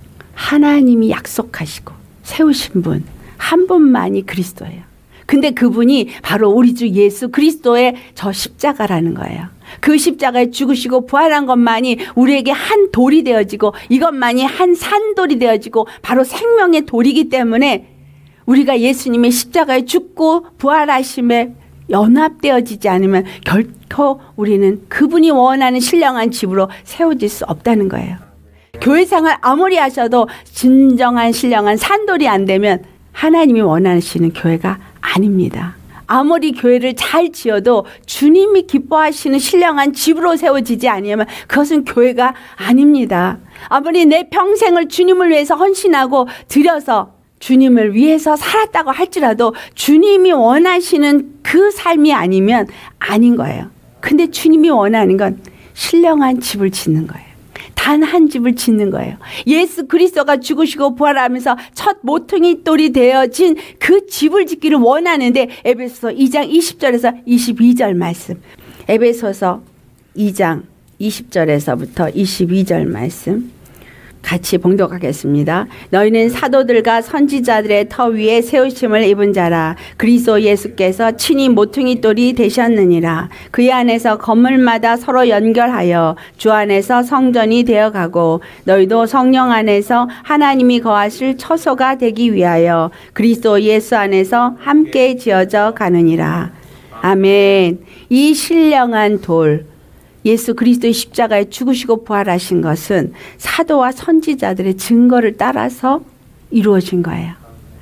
하나님이 약속하시고 세우신 분 한 분만이 그리스도예요. 근데 그분이 바로 우리 주 예수 그리스도의 저 십자가라는 거예요. 그 십자가에 죽으시고 부활한 것만이 우리에게 한 돌이 되어지고 이것만이 한 산돌이 되어지고 바로 생명의 돌이기 때문에 우리가 예수님의 십자가에 죽고 부활하심에 연합되어지지 않으면 결코 우리는 그분이 원하는 신령한 집으로 세워질 수 없다는 거예요. 교회생활 아무리 하셔도 진정한 신령한 산돌이 안 되면 하나님이 원하시는 교회가 아닙니다. 아무리 교회를 잘 지어도 주님이 기뻐하시는 신령한 집으로 세워지지 아니하면 그것은 교회가 아닙니다. 아무리 내 평생을 주님을 위해서 헌신하고 드려서 주님을 위해서 살았다고 할지라도 주님이 원하시는 그 삶이 아니면 아닌 거예요. 근데 주님이 원하는 건 신령한 집을 짓는 거예요. 단 한 집을 짓는 거예요. 예수 그리스도가 죽으시고 부활하면서 첫 모퉁이 돌이 되어진 그 집을 짓기를 원하는데 에베소서 2장 20절에서 22절 말씀. 에베소서 2장 20절에서부터 22절 말씀. 같이 봉독하겠습니다. 너희는 사도들과 선지자들의 터 위에 세우심을 입은 자라. 그리스도 예수께서 친히 모퉁이 돌이 되셨느니라. 그의 안에서 건물마다 서로 연결하여 주 안에서 성전이 되어가고 너희도 성령 안에서 하나님이 거하실 처소가 되기 위하여 그리스도 예수 안에서 함께 지어져 가느니라. 아멘. 이 신령한 돌 예수 그리스도의 십자가에 죽으시고 부활하신 것은 사도와 선지자들의 증거를 따라서 이루어진 거예요.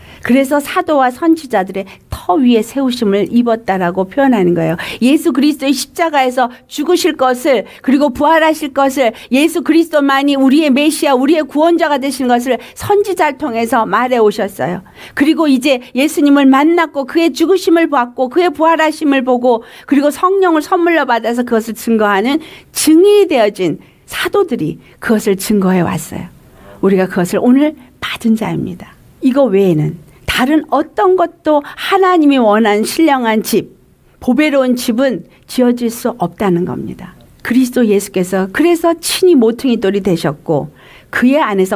그래서 사도와 선지자들의 터 위에 세우심을 입었다라고 표현하는 거예요. 예수 그리스도의 십자가에서 죽으실 것을 그리고 부활하실 것을 예수 그리스도만이 우리의 메시아 우리의 구원자가 되신 것을 선지자를 통해서 말해 오셨어요. 그리고 이제 예수님을 만났고 그의 죽으심을 받고 그의 부활하심을 보고 그리고 성령을 선물로 받아서 그것을 증거하는 증인이 되어진 사도들이 그것을 증거해 왔어요. 우리가 그것을 오늘 받은 자입니다. 이거 외에는 다른 어떤 것도 하나님이 원하는 신령한 집, 보배로운 집은 지어질 수 없다는 겁니다. 그리스도 예수께서 그래서 친히 모퉁이 돌이 되셨고 그의 안에서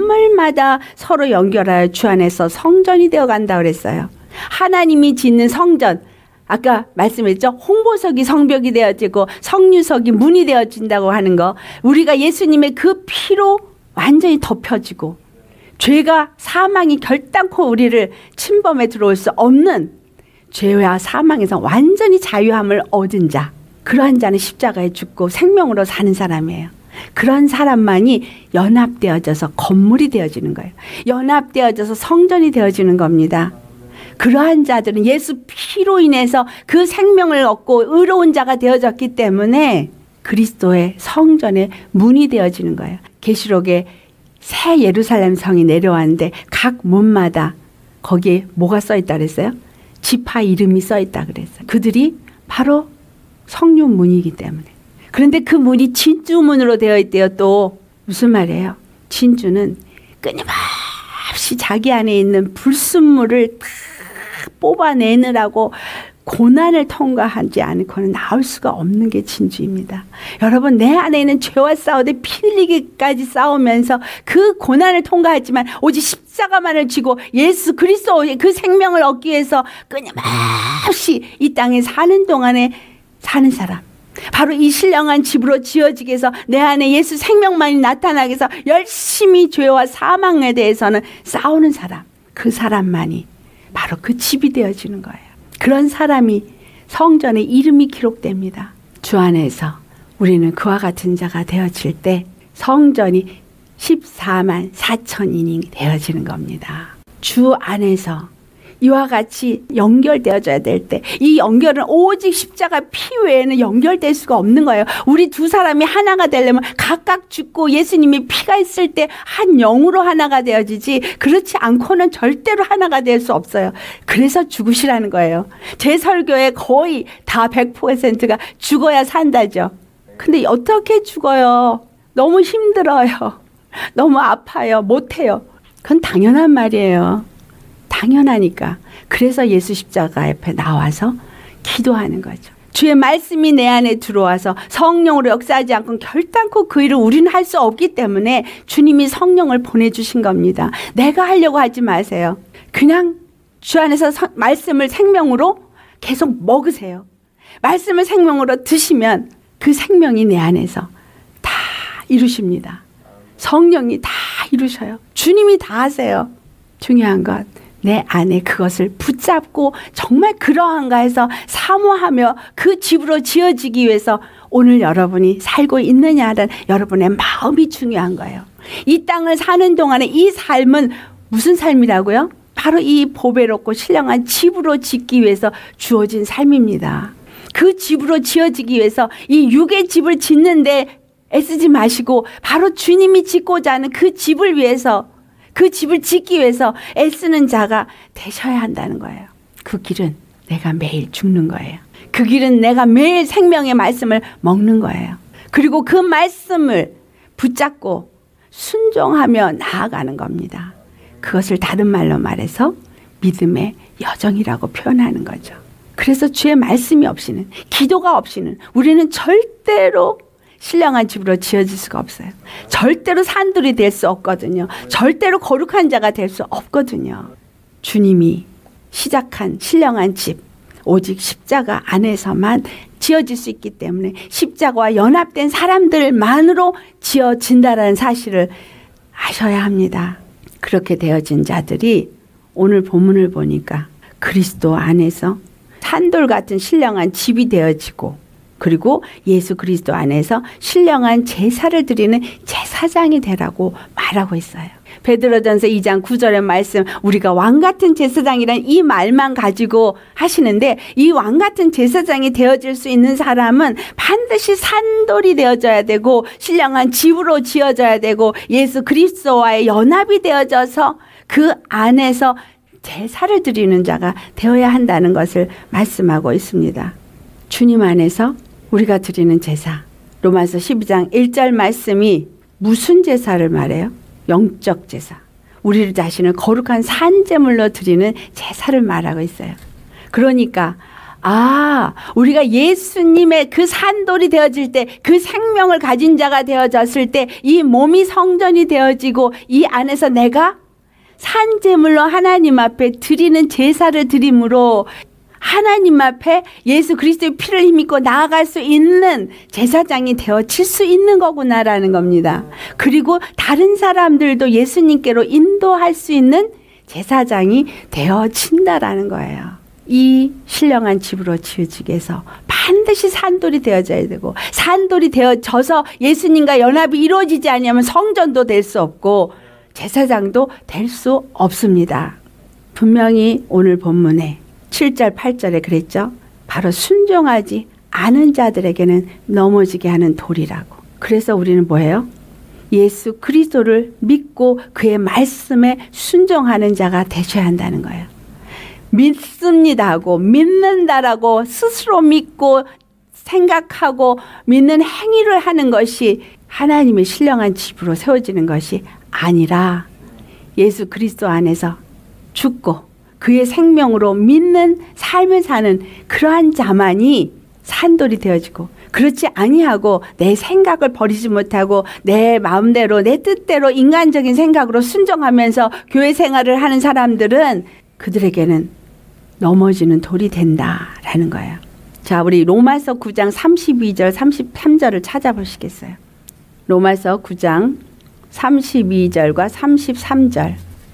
건물마다 서로 연결하여 주 안에서 성전이 되어간다고 그랬어요. 하나님이 짓는 성전, 아까 말씀했죠. 홍보석이 성벽이 되어지고 성류석이 문이 되어진다고 하는 거, 우리가 예수님의 그 피로 완전히 덮여지고 죄가 사망이 결단코 우리를 침범해 들어올 수 없는 죄와 사망에서 완전히 자유함을 얻은 자, 그러한 자는 십자가에 죽고 생명으로 사는 사람이에요. 그런 사람만이 연합되어져서 건물이 되어지는 거예요. 연합되어져서 성전이 되어지는 겁니다. 그러한 자들은 예수 피로 인해서 그 생명을 얻고 의로운 자가 되어졌기 때문에 그리스도의 성전의 문이 되어지는 거예요. 계시록에 새 예루살렘 성이 내려왔는데 각 문마다 거기에 뭐가 써있다 그랬어요? 지파 이름이 써있다 그랬어요. 그들이 바로 성륜문이기 때문에. 그런데 그 문이 진주문으로 되어 있대요. 또 무슨 말이에요? 진주는 끊임없이 자기 안에 있는 불순물을 다 뽑아내느라고 고난을 통과하지 않고는 나올 수가 없는 게 진주입니다. 여러분, 내 안에 있는 죄와 싸우되 피 흘리기까지 싸우면서 그 고난을 통과했지만 오직 십자가만을 쥐고 예수 그리스도의 그 생명을 얻기 위해서 끊임없이 이 땅에 사는 동안에 사는 사람, 바로 이 신령한 집으로 지어지게 해서 내 안에 예수 생명만이 나타나게 해서 열심히 죄와 사망에 대해서는 싸우는 사람, 그 사람만이 바로 그 집이 되어지는 거예요. 그런 사람이 성전에 이름이 기록됩니다. 주 안에서 우리는 그와 같은 자가 되어질 때 성전이 14만 4천인이 되어지는 겁니다. 주 안에서 이와 같이 연결되어져야 될 때, 이 연결은 오직 십자가 피 외에는 연결될 수가 없는 거예요. 우리 두 사람이 하나가 되려면 각각 죽고 예수님이 피가 있을 때 한 영으로 하나가 되어지지, 그렇지 않고는 절대로 하나가 될 수 없어요. 그래서 죽으시라는 거예요. 제 설교에 거의 다 100%가 죽어야 산다죠. 근데 어떻게 죽어요? 너무 힘들어요. 너무 아파요. 못해요. 그건 당연한 말이에요. 당연하니까. 그래서 예수 십자가 옆에 나와서 기도하는 거죠. 주의 말씀이 내 안에 들어와서 성령으로 역사하지 않고 결단코 그 일을 우리는 할 수 없기 때문에 주님이 성령을 보내주신 겁니다. 내가 하려고 하지 마세요. 그냥 주 안에서 말씀을 생명으로 계속 먹으세요. 말씀을 생명으로 드시면 그 생명이 내 안에서 다 이루십니다. 성령이 다 이루셔요. 주님이 다 하세요. 중요한 것, 내 안에 그것을 붙잡고 정말 그러한가 해서 사모하며 그 집으로 지어지기 위해서 오늘 여러분이 살고 있느냐는 여러분의 마음이 중요한 거예요. 이 땅을 사는 동안에 이 삶은 무슨 삶이라고요? 바로 이 보배롭고 신령한 집으로 짓기 위해서 주어진 삶입니다. 그 집으로 지어지기 위해서 이 육의 집을 짓는데 애쓰지 마시고 바로 주님이 짓고자 하는 그 집을 위해서, 그 집을 짓기 위해서 애쓰는 자가 되셔야 한다는 거예요. 그 길은 내가 매일 죽는 거예요. 그 길은 내가 매일 생명의 말씀을 먹는 거예요. 그리고 그 말씀을 붙잡고 순종하며 나아가는 겁니다. 그것을 다른 말로 말해서 믿음의 여정이라고 표현하는 거죠. 그래서 주의 말씀이 없이는, 기도가 없이는 우리는 절대로 신령한 집으로 지어질 수가 없어요. 절대로 산돌이 될 수 없거든요. 절대로 거룩한 자가 될 수 없거든요. 주님이 시작한 신령한 집, 오직 십자가 안에서만 지어질 수 있기 때문에 십자가와 연합된 사람들만으로 지어진다라는 사실을 아셔야 합니다. 그렇게 되어진 자들이 오늘 본문을 보니까 그리스도 안에서 산돌 같은 신령한 집이 되어지고, 그리고 예수 그리스도 안에서 신령한 제사를 드리는 제사장이 되라고 말하고 있어요. 베드로전서 2장 9절의 말씀, 우리가 왕같은 제사장이란 이 말만 가지고 하시는데, 이 왕같은 제사장이 되어질 수 있는 사람은 반드시 산돌이 되어져야 되고 신령한 집으로 지어져야 되고 예수 그리스도와의 연합이 되어져서 그 안에서 제사를 드리는 자가 되어야 한다는 것을 말씀하고 있습니다. 주님 안에서 우리가 드리는 제사, 로마서 12장 1절 말씀이 무슨 제사를 말해요? 영적 제사. 우리 자신을 거룩한 산제물로 드리는 제사를 말하고 있어요. 그러니까 우리가 예수님의 그 산돌이 되어질 때, 그 생명을 가진 자가 되어졌을 때 이 몸이 성전이 되어지고 이 안에서 내가 산제물로 하나님 앞에 드리는 제사를 드림으로 하나님 앞에 예수 그리스도의 피를 힘입고 나아갈 수 있는 제사장이 되어질 수 있는 거구나라는 겁니다. 그리고 다른 사람들도 예수님께로 인도할 수 있는 제사장이 되어진다라는 거예요. 이 신령한 집으로 지어지게 해서 반드시 산돌이 되어져야 되고, 산돌이 되어져서 예수님과 연합이 이루어지지 않으면 성전도 될 수 없고 제사장도 될 수 없습니다. 분명히 오늘 본문에 7절 8절에 그랬죠. 바로 순종하지 않은 자들에게는 넘어지게 하는 돌이라고. 그래서 우리는 뭐예요? 예수 그리스도를 믿고 그의 말씀에 순종하는 자가 되셔야 한다는 거예요. 믿습니다 하고 믿는다라고 스스로 믿고 생각하고 믿는 행위를 하는 것이 하나님의 신령한 집으로 세워지는 것이 아니라 예수 그리스도 안에서 죽고 그의 생명으로 믿는 삶을 사는 그러한 자만이 산돌이 되어지고, 그렇지 아니하고 내 생각을 버리지 못하고 내 마음대로 내 뜻대로 인간적인 생각으로 순종하면서 교회 생활을 하는 사람들은 그들에게는 넘어지는 돌이 된다라는 거예요. 자, 우리 로마서 9장 32절, 33절을 찾아보시겠어요? 로마서 9장 32절과 33절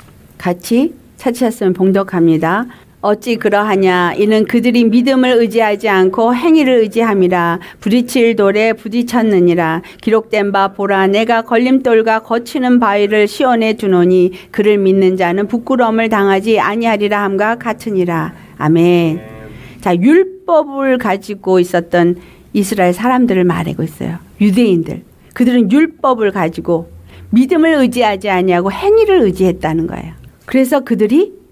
같이 찾으셨으면 봉독합니다. 어찌 그러하냐 이는 그들이 믿음을 의지하지 않고 행위를 의지함이라. 부딪힐 돌에 부딪혔느니라. 기록된 바 보라 내가 걸림돌과 거치는 바위를 시온에 두노니 그를 믿는 자는 부끄러움을 당하지 아니하리라 함과 같으니라. 아멘. 자, 율법을 가지고 있었던 이스라엘 사람들을 말하고 있어요. 유대인들. 그들은 율법을 가지고 믿음을 의지하지 아니하고 행위를 의지했다는 거예요. 그래서 그들이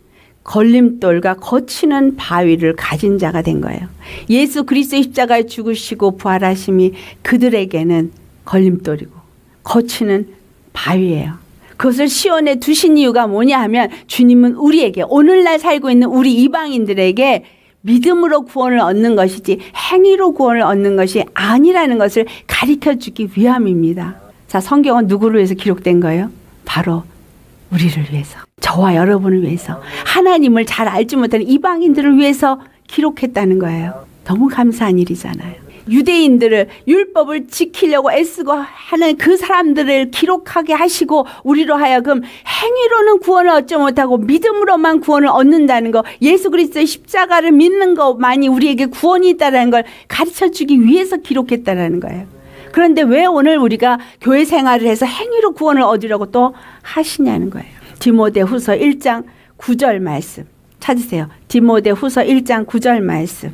걸림돌과 거치는 바위를 가진 자가 된 거예요. 예수 그리스도의 십자가에 죽으시고 부활하심이 그들에게는 걸림돌이고 거치는 바위예요. 그것을 시온에 두신 이유가 뭐냐 하면 주님은 우리에게 오늘날 살고 있는 우리 이방인들에게 믿음으로 구원을 얻는 것이지 행위로 구원을 얻는 것이 아니라는 것을 가르쳐주기 위함입니다. 자, 성경은 누구를 위해서 기록된 거예요? 바로 우리를 위해서, 저와 여러분을 위해서, 하나님을 잘 알지 못하는 이방인들을 위해서 기록했다는 거예요. 너무 감사한 일이잖아요. 유대인들을 율법을 지키려고 애쓰고 하는 그 사람들을 기록하게 하시고 우리로 하여금 행위로는 구원을 얻지 못하고 믿음으로만 구원을 얻는다는 거, 예수 그리스도의 십자가를 믿는 것만이 우리에게 구원이 있다는 걸 가르쳐주기 위해서 기록했다는 거예요. 그런데 왜 오늘 우리가 교회 생활을 해서 행위로 구원을 얻으려고 또 하시냐는 거예요. 디모데후서 1장 9절 말씀 찾으세요. 디모데후서 1장 9절 말씀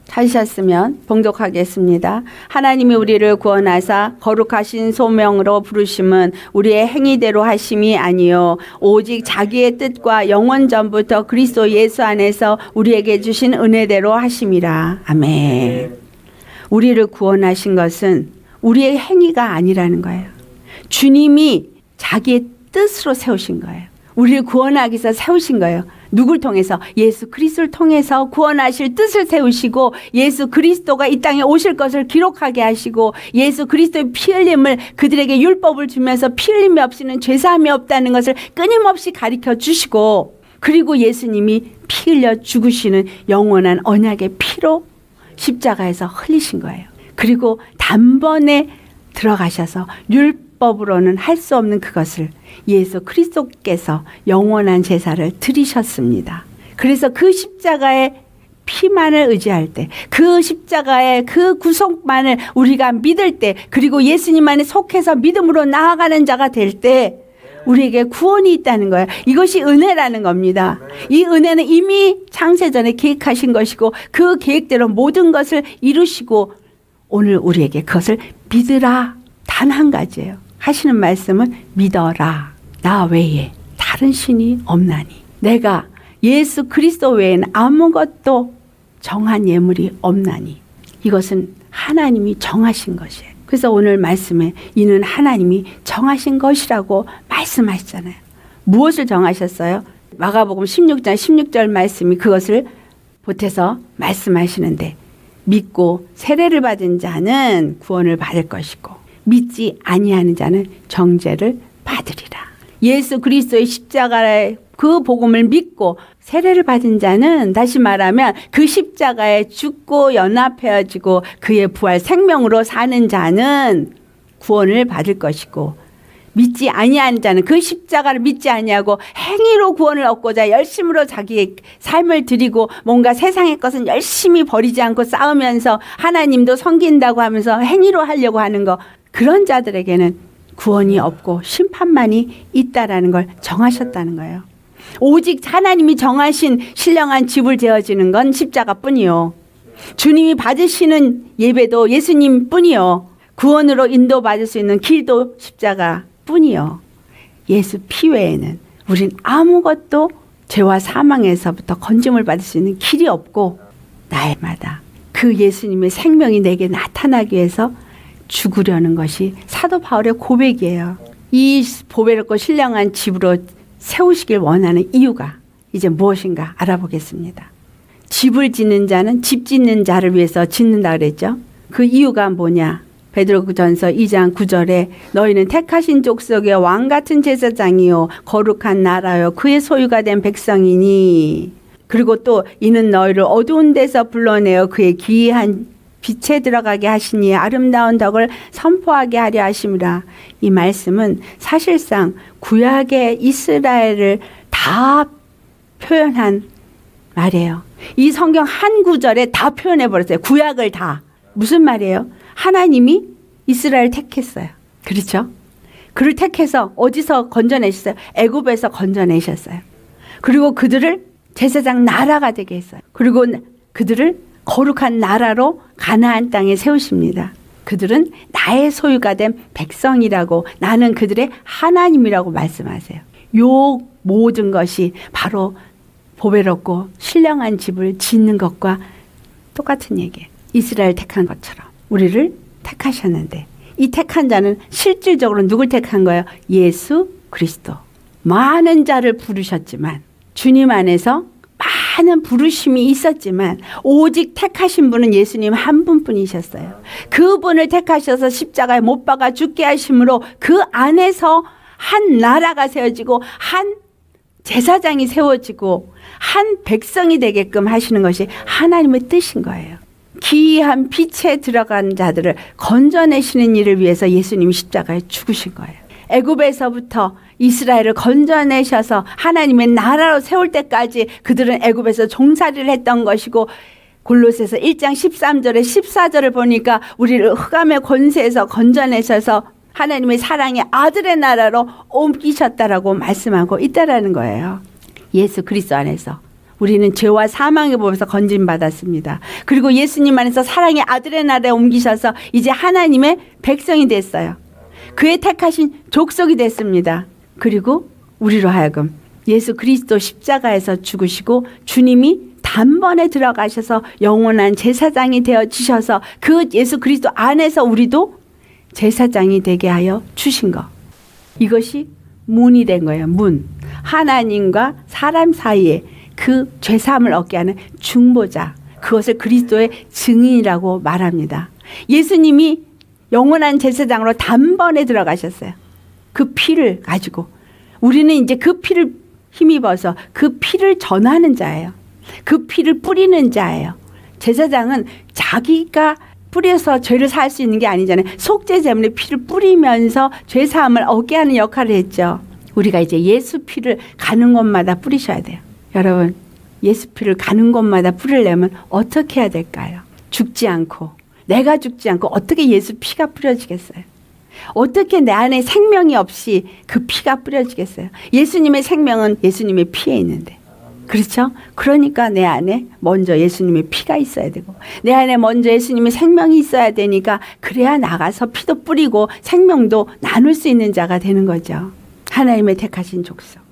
찾으셨으면 봉독하겠습니다. 하나님이 우리를 구원하사 거룩하신 소명으로 부르심은 우리의 행위대로 하심이 아니요 오직 자기의 뜻과 영원 전부터 그리스도 예수 안에서 우리에게 주신 은혜대로 하심이라. 아멘. 우리를 구원하신 것은 우리의 행위가 아니라는 거예요. 주님이 자기의 뜻으로 세우신 거예요. 우리를 구원하기 위해서 세우신 거예요. 누굴 통해서? 예수 그리스도를 통해서 구원하실 뜻을 세우시고 예수 그리스도가 이 땅에 오실 것을 기록하게 하시고 예수 그리스도의 피 흘림을 그들에게 율법을 주면서 피 흘림이 없이는 죄사함이 없다는 것을 끊임없이 가르쳐 주시고 그리고 예수님이 피 흘려 죽으시는 영원한 언약의 피로 십자가에서 흘리신 거예요. 그리고 단번에 들어가셔서 율법으로는 할 수 없는 그것을 예수 그리스도께서 영원한 제사를 드리셨습니다. 그래서 그 십자가의 피만을 의지할 때, 그 십자가의 그 구속만을 우리가 믿을 때, 그리고 예수님 안에 속해서 믿음으로 나아가는 자가 될 때 우리에게 구원이 있다는 거예요. 이것이 은혜라는 겁니다. 이 은혜는 이미 창세전에 계획하신 것이고 그 계획대로 모든 것을 이루시고 오늘 우리에게 그것을 믿으라. 단 한 가지예요. 하시는 말씀은 믿어라. 나 외에 다른 신이 없나니. 내가 예수 그리스도 외에는 아무것도 정한 예물이 없나니. 이것은 하나님이 정하신 것이에요. 그래서 오늘 말씀에 이는 하나님이 정하신 것이라고 말씀하시잖아요. 무엇을 정하셨어요? 마가복음 16장 16절 말씀이 그것을 보태서 말씀하시는데 믿고 세례를 받은 자는 구원을 받을 것이고 믿지 아니하는 자는 정죄를 받으리라. 예수 그리스도의 십자가의 그 복음을 믿고 세례를 받은 자는 다시 말하면 그 십자가에 죽고 연합해지고 그의 부활 생명으로 사는 자는 구원을 받을 것이고 믿지 아니하는 자는 그 십자가를 믿지 아니하고 행위로 구원을 얻고자 열심으로 자기의 삶을 드리고 뭔가 세상의 것은 열심히 버리지 않고 싸우면서 하나님도 섬긴다고 하면서 행위로 하려고 하는 거, 그런 자들에게는 구원이 없고 심판만이 있다라는 걸 정하셨다는 거예요. 오직 하나님이 정하신 신령한 집을 지어지는 건 십자가뿐이요. 주님이 받으시는 예배도 예수님 뿐이요. 구원으로 인도받을 수 있는 길도 십자가 뿐이요. 예수 피 외에는 우린 아무것도 죄와 사망에서부터 건짐을 받을 수 있는 길이 없고 날마다 그 예수님의 생명이 내게 나타나기 위해서 죽으려는 것이 사도 바울의 고백이에요. 이 보배롭고 신령한 집으로 세우시길 원하는 이유가 이제 무엇인가 알아보겠습니다. 집을 짓는 자는 집 짓는 자를 위해서 짓는다 그랬죠. 그 이유가 뭐냐? 베드로전서 2장 9절에 너희는 택하신 족속의 왕같은 제사장이요 거룩한 나라요 그의 소유가 된 백성이니 그리고 또 이는 너희를 어두운 데서 불러내어 그의 기이한 빛에 들어가게 하시니 아름다운 덕을 선포하게 하려 하심이라. 이 말씀은 사실상 구약의 이스라엘을 다 표현한 말이에요. 이 성경 한 구절에 다 표현해 버렸어요. 구약을 다. 무슨 말이에요? 하나님이 이스라엘을 택했어요. 그렇죠? 그를 택해서 어디서 건져내셨어요? 애굽에서 건져내셨어요. 그리고 그들을 제사장 나라가 되게 했어요. 그리고 그들을 거룩한 나라로 가나안 땅에 세우십니다. 그들은 나의 소유가 된 백성이라고, 나는 그들의 하나님이라고 말씀하세요. 요 모든 것이 바로 보배롭고 신령한 집을 짓는 것과 똑같은 얘기예요. 이스라엘 택한 것처럼 우리를 택하셨는데, 이 택한 자는 실질적으로 누굴 택한 거예요? 예수 그리스도. 많은 자를 부르셨지만, 주님 안에서 많은 부르심이 있었지만 오직 택하신 분은 예수님 한 분뿐이셨어요. 그분을 택하셔서 십자가에 못 박아 죽게 하심으로 그 안에서 한 나라가 세워지고 한 제사장이 세워지고 한 백성이 되게끔 하시는 것이 하나님의 뜻인 거예요. 기이한 빛에 들어간 자들을 건져내시는 일을 위해서 예수님이 십자가에 죽으신 거예요. 애굽에서부터 이스라엘을 건져내셔서 하나님의 나라로 세울 때까지 그들은 애굽에서 종살이를 했던 것이고, 골로새서 1장 13절에 14절을 보니까 우리를 흑암의 권세에서 건져내셔서 하나님의 사랑의 아들의 나라로 옮기셨다라고 말씀하고 있다라는 거예요. 예수 그리스도 안에서 우리는 죄와 사망의 법에서 건진받았습니다. 그리고 예수님 안에서 사랑의 아들의 나라에 옮기셔서 이제 하나님의 백성이 됐어요. 그의 택하신 족속이 됐습니다. 그리고 우리로 하여금 예수 그리스도 십자가에서 죽으시고 주님이 단번에 들어가셔서 영원한 제사장이 되어지셔서 그 예수 그리스도 안에서 우리도 제사장이 되게 하여 주신 것. 이것이 문이 된 거예요. 문. 하나님과 사람 사이에 그 죄사함을 얻게 하는 중보자. 그것을 그리스도의 증인이라고 말합니다. 예수님이 영원한 제사장으로 단번에 들어가셨어요. 그 피를 가지고 우리는 이제 그 피를 힘입어서 그 피를 전하는 자예요. 그 피를 뿌리는 자예요. 제사장은 자기가 뿌려서 죄를 살 수 있는 게 아니잖아요. 속죄 제물에 피를 뿌리면서 죄사함을 얻게 하는 역할을 했죠. 우리가 이제 예수 피를 가는 곳마다 뿌리셔야 돼요. 여러분, 예수 피를 가는 곳마다 뿌리려면 어떻게 해야 될까요? 죽지 않고, 내가 죽지 않고 어떻게 예수 피가 뿌려지겠어요? 어떻게 내 안에 생명이 없이 그 피가 뿌려지겠어요? 예수님의 생명은 예수님의 피에 있는데. 그렇죠? 그러니까 내 안에 먼저 예수님의 피가 있어야 되고, 내 안에 먼저 예수님의 생명이 있어야 되니까, 그래야 나가서 피도 뿌리고 생명도 나눌 수 있는 자가 되는 거죠. 하나님의 택하신 족속,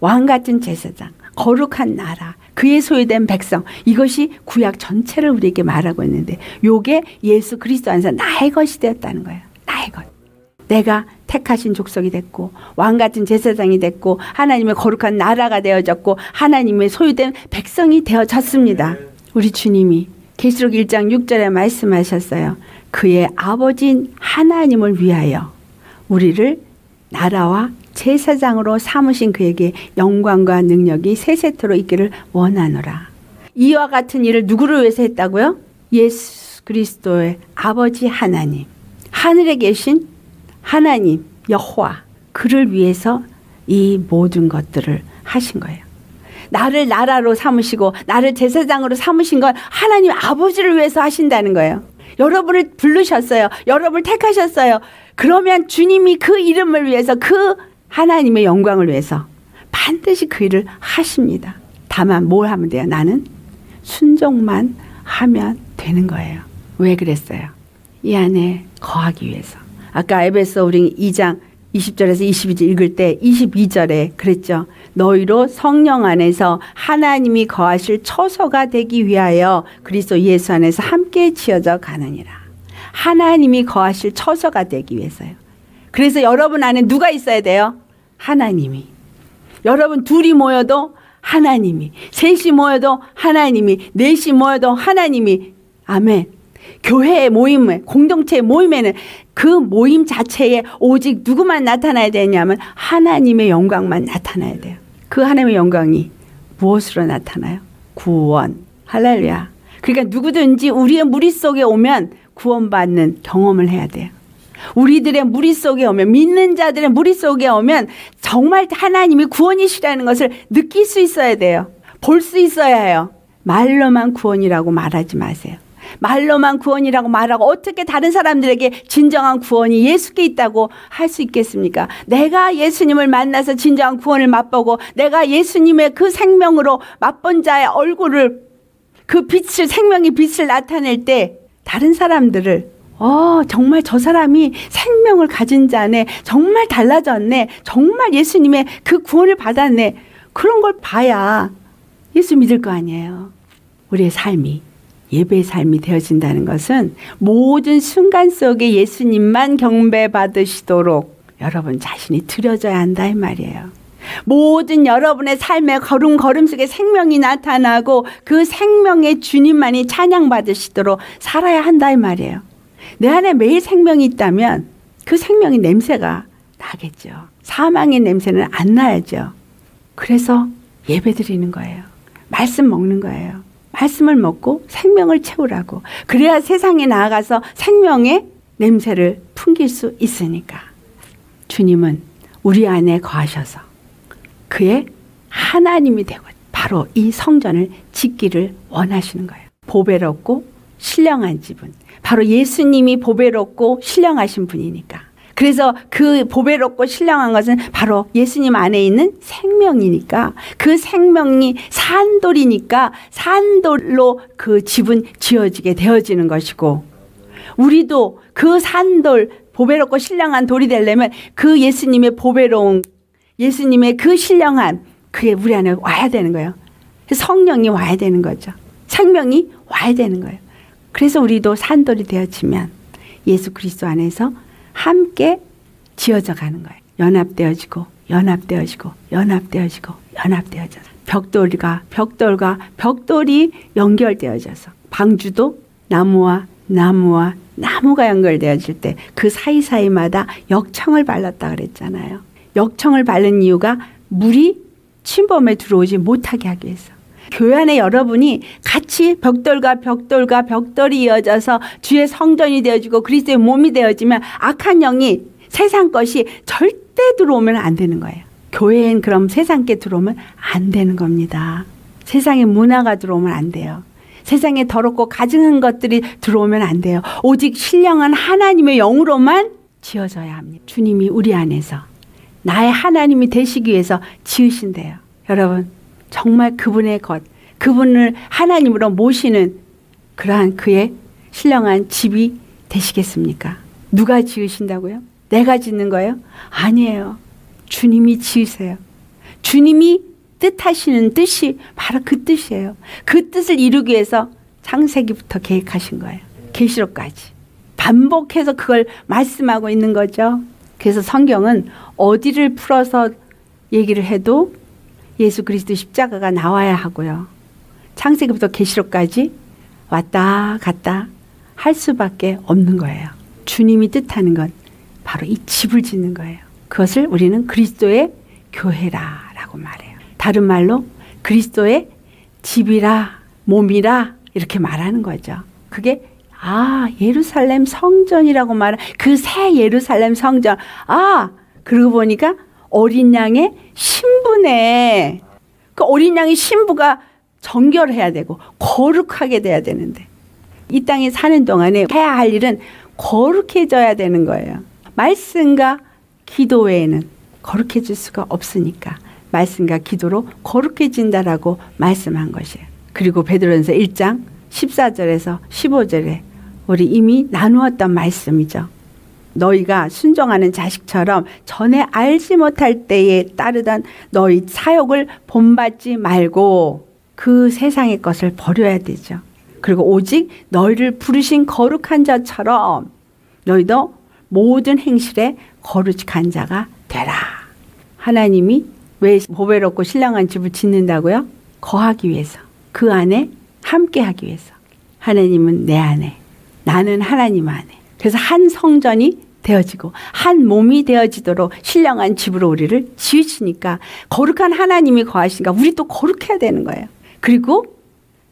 왕같은 제사장, 거룩한 나라, 그의 소유된 백성, 이것이 구약 전체를 우리에게 말하고 있는데, 요게 예수 그리스도 안에서 나의 것이 되었다는 거예요. 나의 것. 내가 택하신 족속이 됐고, 왕같은 제사장이 됐고, 하나님의 거룩한 나라가 되어졌고, 하나님의 소유된 백성이 되어졌습니다. 우리 주님이 계시록 1장 6절에 말씀하셨어요. 그의 아버지인 하나님을 위하여 우리를 나라와 제사장으로 삼으신 그에게 영광과 능력이 세세토로 있기를 원하노라. 이와 같은 일을 누구를 위해서 했다고요? 예수 그리스도의 아버지 하나님, 하늘에 계신 하나님 여호와, 그를 위해서 이 모든 것들을 하신 거예요. 나를 나라로 삼으시고 나를 제사장으로 삼으신 건 하나님 아버지를 위해서 하신다는 거예요. 여러분을 부르셨어요. 여러분을 택하셨어요. 그러면 주님이 그 이름을 위해서, 그 하나님의 영광을 위해서 반드시 그 일을 하십니다. 다만 뭘 하면 돼요? 나는 순종만 하면 되는 거예요. 왜 그랬어요? 이 안에 거하기 위해서. 아까 에베소 우리 2장 20절에서 22절 읽을 때 22절에 그랬죠. 너희로 성령 안에서 하나님이 거하실 처소가 되기 위하여 그리스도 예수 안에서 함께 지어져 가느니라. 하나님이 거하실 처소가 되기 위해서요. 그래서 여러분 안에 누가 있어야 돼요? 하나님이. 여러분 둘이 모여도 하나님이, 셋이 모여도 하나님이, 넷이 모여도 하나님이. 아멘. 교회의 모임에, 공동체의 모임에는 그 모임 자체에 오직 누구만 나타나야 되냐면 하나님의 영광만 나타나야 돼요. 그 하나님의 영광이 무엇으로 나타나요? 구원. 할렐루야. 그러니까 누구든지 우리의 무리 속에 오면 구원받는 경험을 해야 돼요. 우리들의 무리 속에 오면, 믿는 자들의 무리 속에 오면 정말 하나님이 구원이시라는 것을 느낄 수 있어야 돼요. 볼 수 있어야 해요. 말로만 구원이라고 말하지 마세요. 말로만 구원이라고 말하고 어떻게 다른 사람들에게 진정한 구원이 예수께 있다고 할 수 있겠습니까? 내가 예수님을 만나서 진정한 구원을 맛보고 내가 예수님의 그 생명으로 맛본 자의 얼굴을, 그 빛을, 생명의 빛을 나타낼 때 다른 사람들을 정말 저 사람이 생명을 가진 자네, 정말 달라졌네, 정말 예수님의 그 구원을 받았네, 그런 걸 봐야 예수 믿을 거 아니에요. 우리의 삶이 예배의 삶이 되어진다는 것은 모든 순간 속에 예수님만 경배받으시도록 여러분 자신이 드려져야 한다 이 말이에요. 모든 여러분의 삶의 걸음 속에 생명이 나타나고 그 생명의 주님만이 찬양받으시도록 살아야 한다 이 말이에요. 내 안에 매일 생명이 있다면 그 생명의 냄새가 나겠죠. 사망의 냄새는 안 나야죠. 그래서 예배 드리는 거예요. 말씀 먹는 거예요. 말씀을 먹고 생명을 채우라고. 그래야 세상에 나아가서 생명의 냄새를 풍길 수 있으니까. 주님은 우리 안에 거하셔서 그의 하나님이 되고 바로 이 성전을 짓기를 원하시는 거예요. 보배롭고 신령한 집은 바로 예수님이 보배롭고 신령하신 분이니까. 그래서 그 보배롭고 신령한 것은 바로 예수님 안에 있는 생명이니까, 그 생명이 산돌이니까 산돌로 그 집은 지어지게 되어지는 것이고, 우리도 그 산돌, 보배롭고 신령한 돌이 되려면 그 예수님의 보배로운, 예수님의 그 신령한 그게 우리 안에 와야 되는 거예요. 성령이 와야 되는 거죠. 생명이 와야 되는 거예요. 그래서 우리도 산돌이 되어지면 예수 그리스도 안에서 함께 지어져 가는 거예요. 연합되어지고 연합되어지고 연합되어지고 연합되어져서 벽돌과 벽돌이 연결되어져서 방주도 나무와 나무가 연결되어질 때 그 사이사이마다 역청을 발랐다 그랬잖아요. 역청을 바른 이유가 물이 침범에 들어오지 못하게 하기 위해서. 교회 안에 여러분이 같이 벽돌과 벽돌이 이어져서 주의 성전이 되어지고 그리스도의 몸이 되어지면 악한 영이, 세상 것이 절대 들어오면 안 되는 거예요. 교회엔 그럼 세상께 들어오면 안 되는 겁니다. 세상의 문화가 들어오면 안 돼요. 세상에 더럽고 가증한 것들이 들어오면 안 돼요. 오직 신령한 하나님의 영으로만 지어져야 합니다. 주님이 우리 안에서 나의 하나님이 되시기 위해서 지으신대요. 여러분, 정말 그분의 것, 그분을 하나님으로 모시는 그러한 그의 신령한 집이 되시겠습니까? 누가 지으신다고요? 내가 짓는 거예요? 아니에요. 주님이 지으세요. 주님이 뜻하시는 뜻이 바로 그 뜻이에요. 그 뜻을 이루기 위해서 창세기부터 계획하신 거예요. 계시록까지. 반복해서 그걸 말씀하고 있는 거죠. 그래서 성경은 어디를 풀어서 얘기를 해도 예수 그리스도 십자가가 나와야 하고요. 창세기부터 계시록까지 왔다 갔다 할 수밖에 없는 거예요. 주님이 뜻하는 건 바로 이 집을 짓는 거예요. 그것을 우리는 그리스도의 교회라라고 말해요. 다른 말로 그리스도의 집이라, 몸이라 이렇게 말하는 거죠. 그게 예루살렘 성전이라고 말하는 그 새 예루살렘 성전. 그러고 보니까 어린 양의 신부네. 그 어린 양의 신부가 정결해야 되고 거룩하게 돼야 되는데 이 땅에 사는 동안에 해야 할 일은 거룩해져야 되는 거예요. 말씀과 기도 외에는 거룩해질 수가 없으니까 말씀과 기도로 거룩해진다라고 말씀한 것이에요. 그리고 베드로전서 1장 14절에서 15절에 우리 이미 나누었던 말씀이죠. 너희가 순종하는 자식처럼 전에 알지 못할 때에 따르던 너희 사욕을 본받지 말고 그 세상의 것을 버려야 되죠. 그리고 오직 너희를 부르신 거룩한 자처럼 너희도 모든 행실에 거룩한 자가 되라. 하나님이 왜 보배롭고 신령한 집을 짓는다고요? 거하기 위해서. 그 안에 함께하기 위해서. 하나님은 내 안에, 나는 하나님 안에. 그래서 한 성전이 되어지고 한 몸이 되어지도록 신령한 집으로 우리를 지으시니까 거룩한 하나님이 거하시니까 우리 또 거룩해야 되는 거예요. 그리고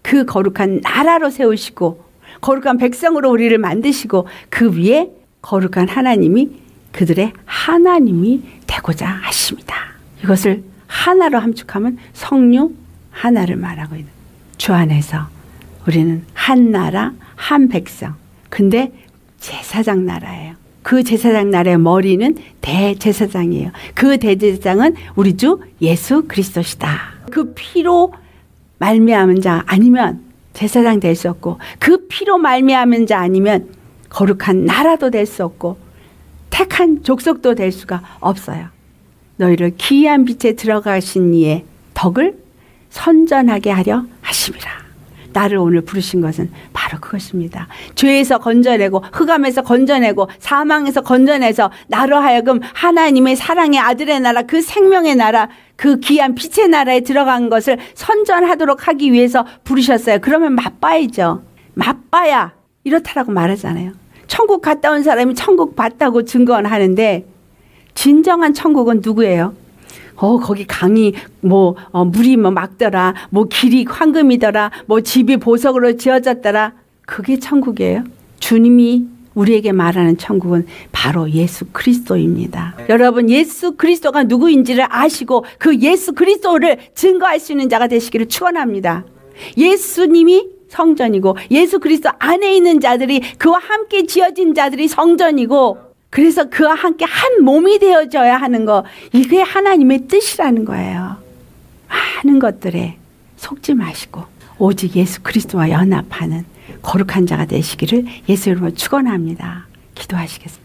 그 거룩한 나라로 세우시고 거룩한 백성으로 우리를 만드시고 그 위에 거룩한 하나님이 그들의 하나님이 되고자 하십니다. 이것을 하나로 함축하면 성류 하나를 말하고 있는 주 안에서 우리는 한 나라 한 백성. 근데 제사장 나라예요. 그 제사장 나라의 머리는 대제사장이에요. 그 대제사장은 우리 주 예수 그리스도시다. 그 피로 말미암은 자 아니면 제사장 될 수 없고 그 피로 말미암은 자 아니면 거룩한 나라도 될 수 없고 택한 족속도 될 수가 없어요. 너희를 기이한 빛에 들어가신 이의 덕을 선전하게 하려 하심이라. 나를 오늘 부르신 것은 바로 그것입니다. 죄에서 건져내고 흑암에서 건져내고 사망에서 건져내서 나로 하여금 하나님의 사랑의 아들의 나라 그 생명의 나라 그 귀한 빛의 나라에 들어간 것을 선전하도록 하기 위해서 부르셨어요. 그러면 맛봐야죠. 맛봐야 이렇다라고 말하잖아요. 천국 갔다 온 사람이 천국 봤다고 증거하는데 진정한 천국은 누구예요? 거기 강이 물이 막더라. 길이 황금이더라. 집이 보석으로 지어졌더라. 그게 천국이에요. 주님이 우리에게 말하는 천국은 바로 예수 그리스도입니다. 여러분 예수 그리스도가 누구인지를 아시고 그 예수 그리스도를 증거할 수 있는 자가 되시기를 축원합니다. 예수님이 성전이고 예수 그리스도 안에 있는 자들이 그와 함께 지어진 자들이 성전이고 그래서 그와 함께 한 몸이 되어져야 하는 거 이게 하나님의 뜻이라는 거예요. 많은 것들에 속지 마시고 오직 예수 그리스도와 연합하는 거룩한 자가 되시기를 예수 이름으로 축원합니다. 기도하시겠습니다.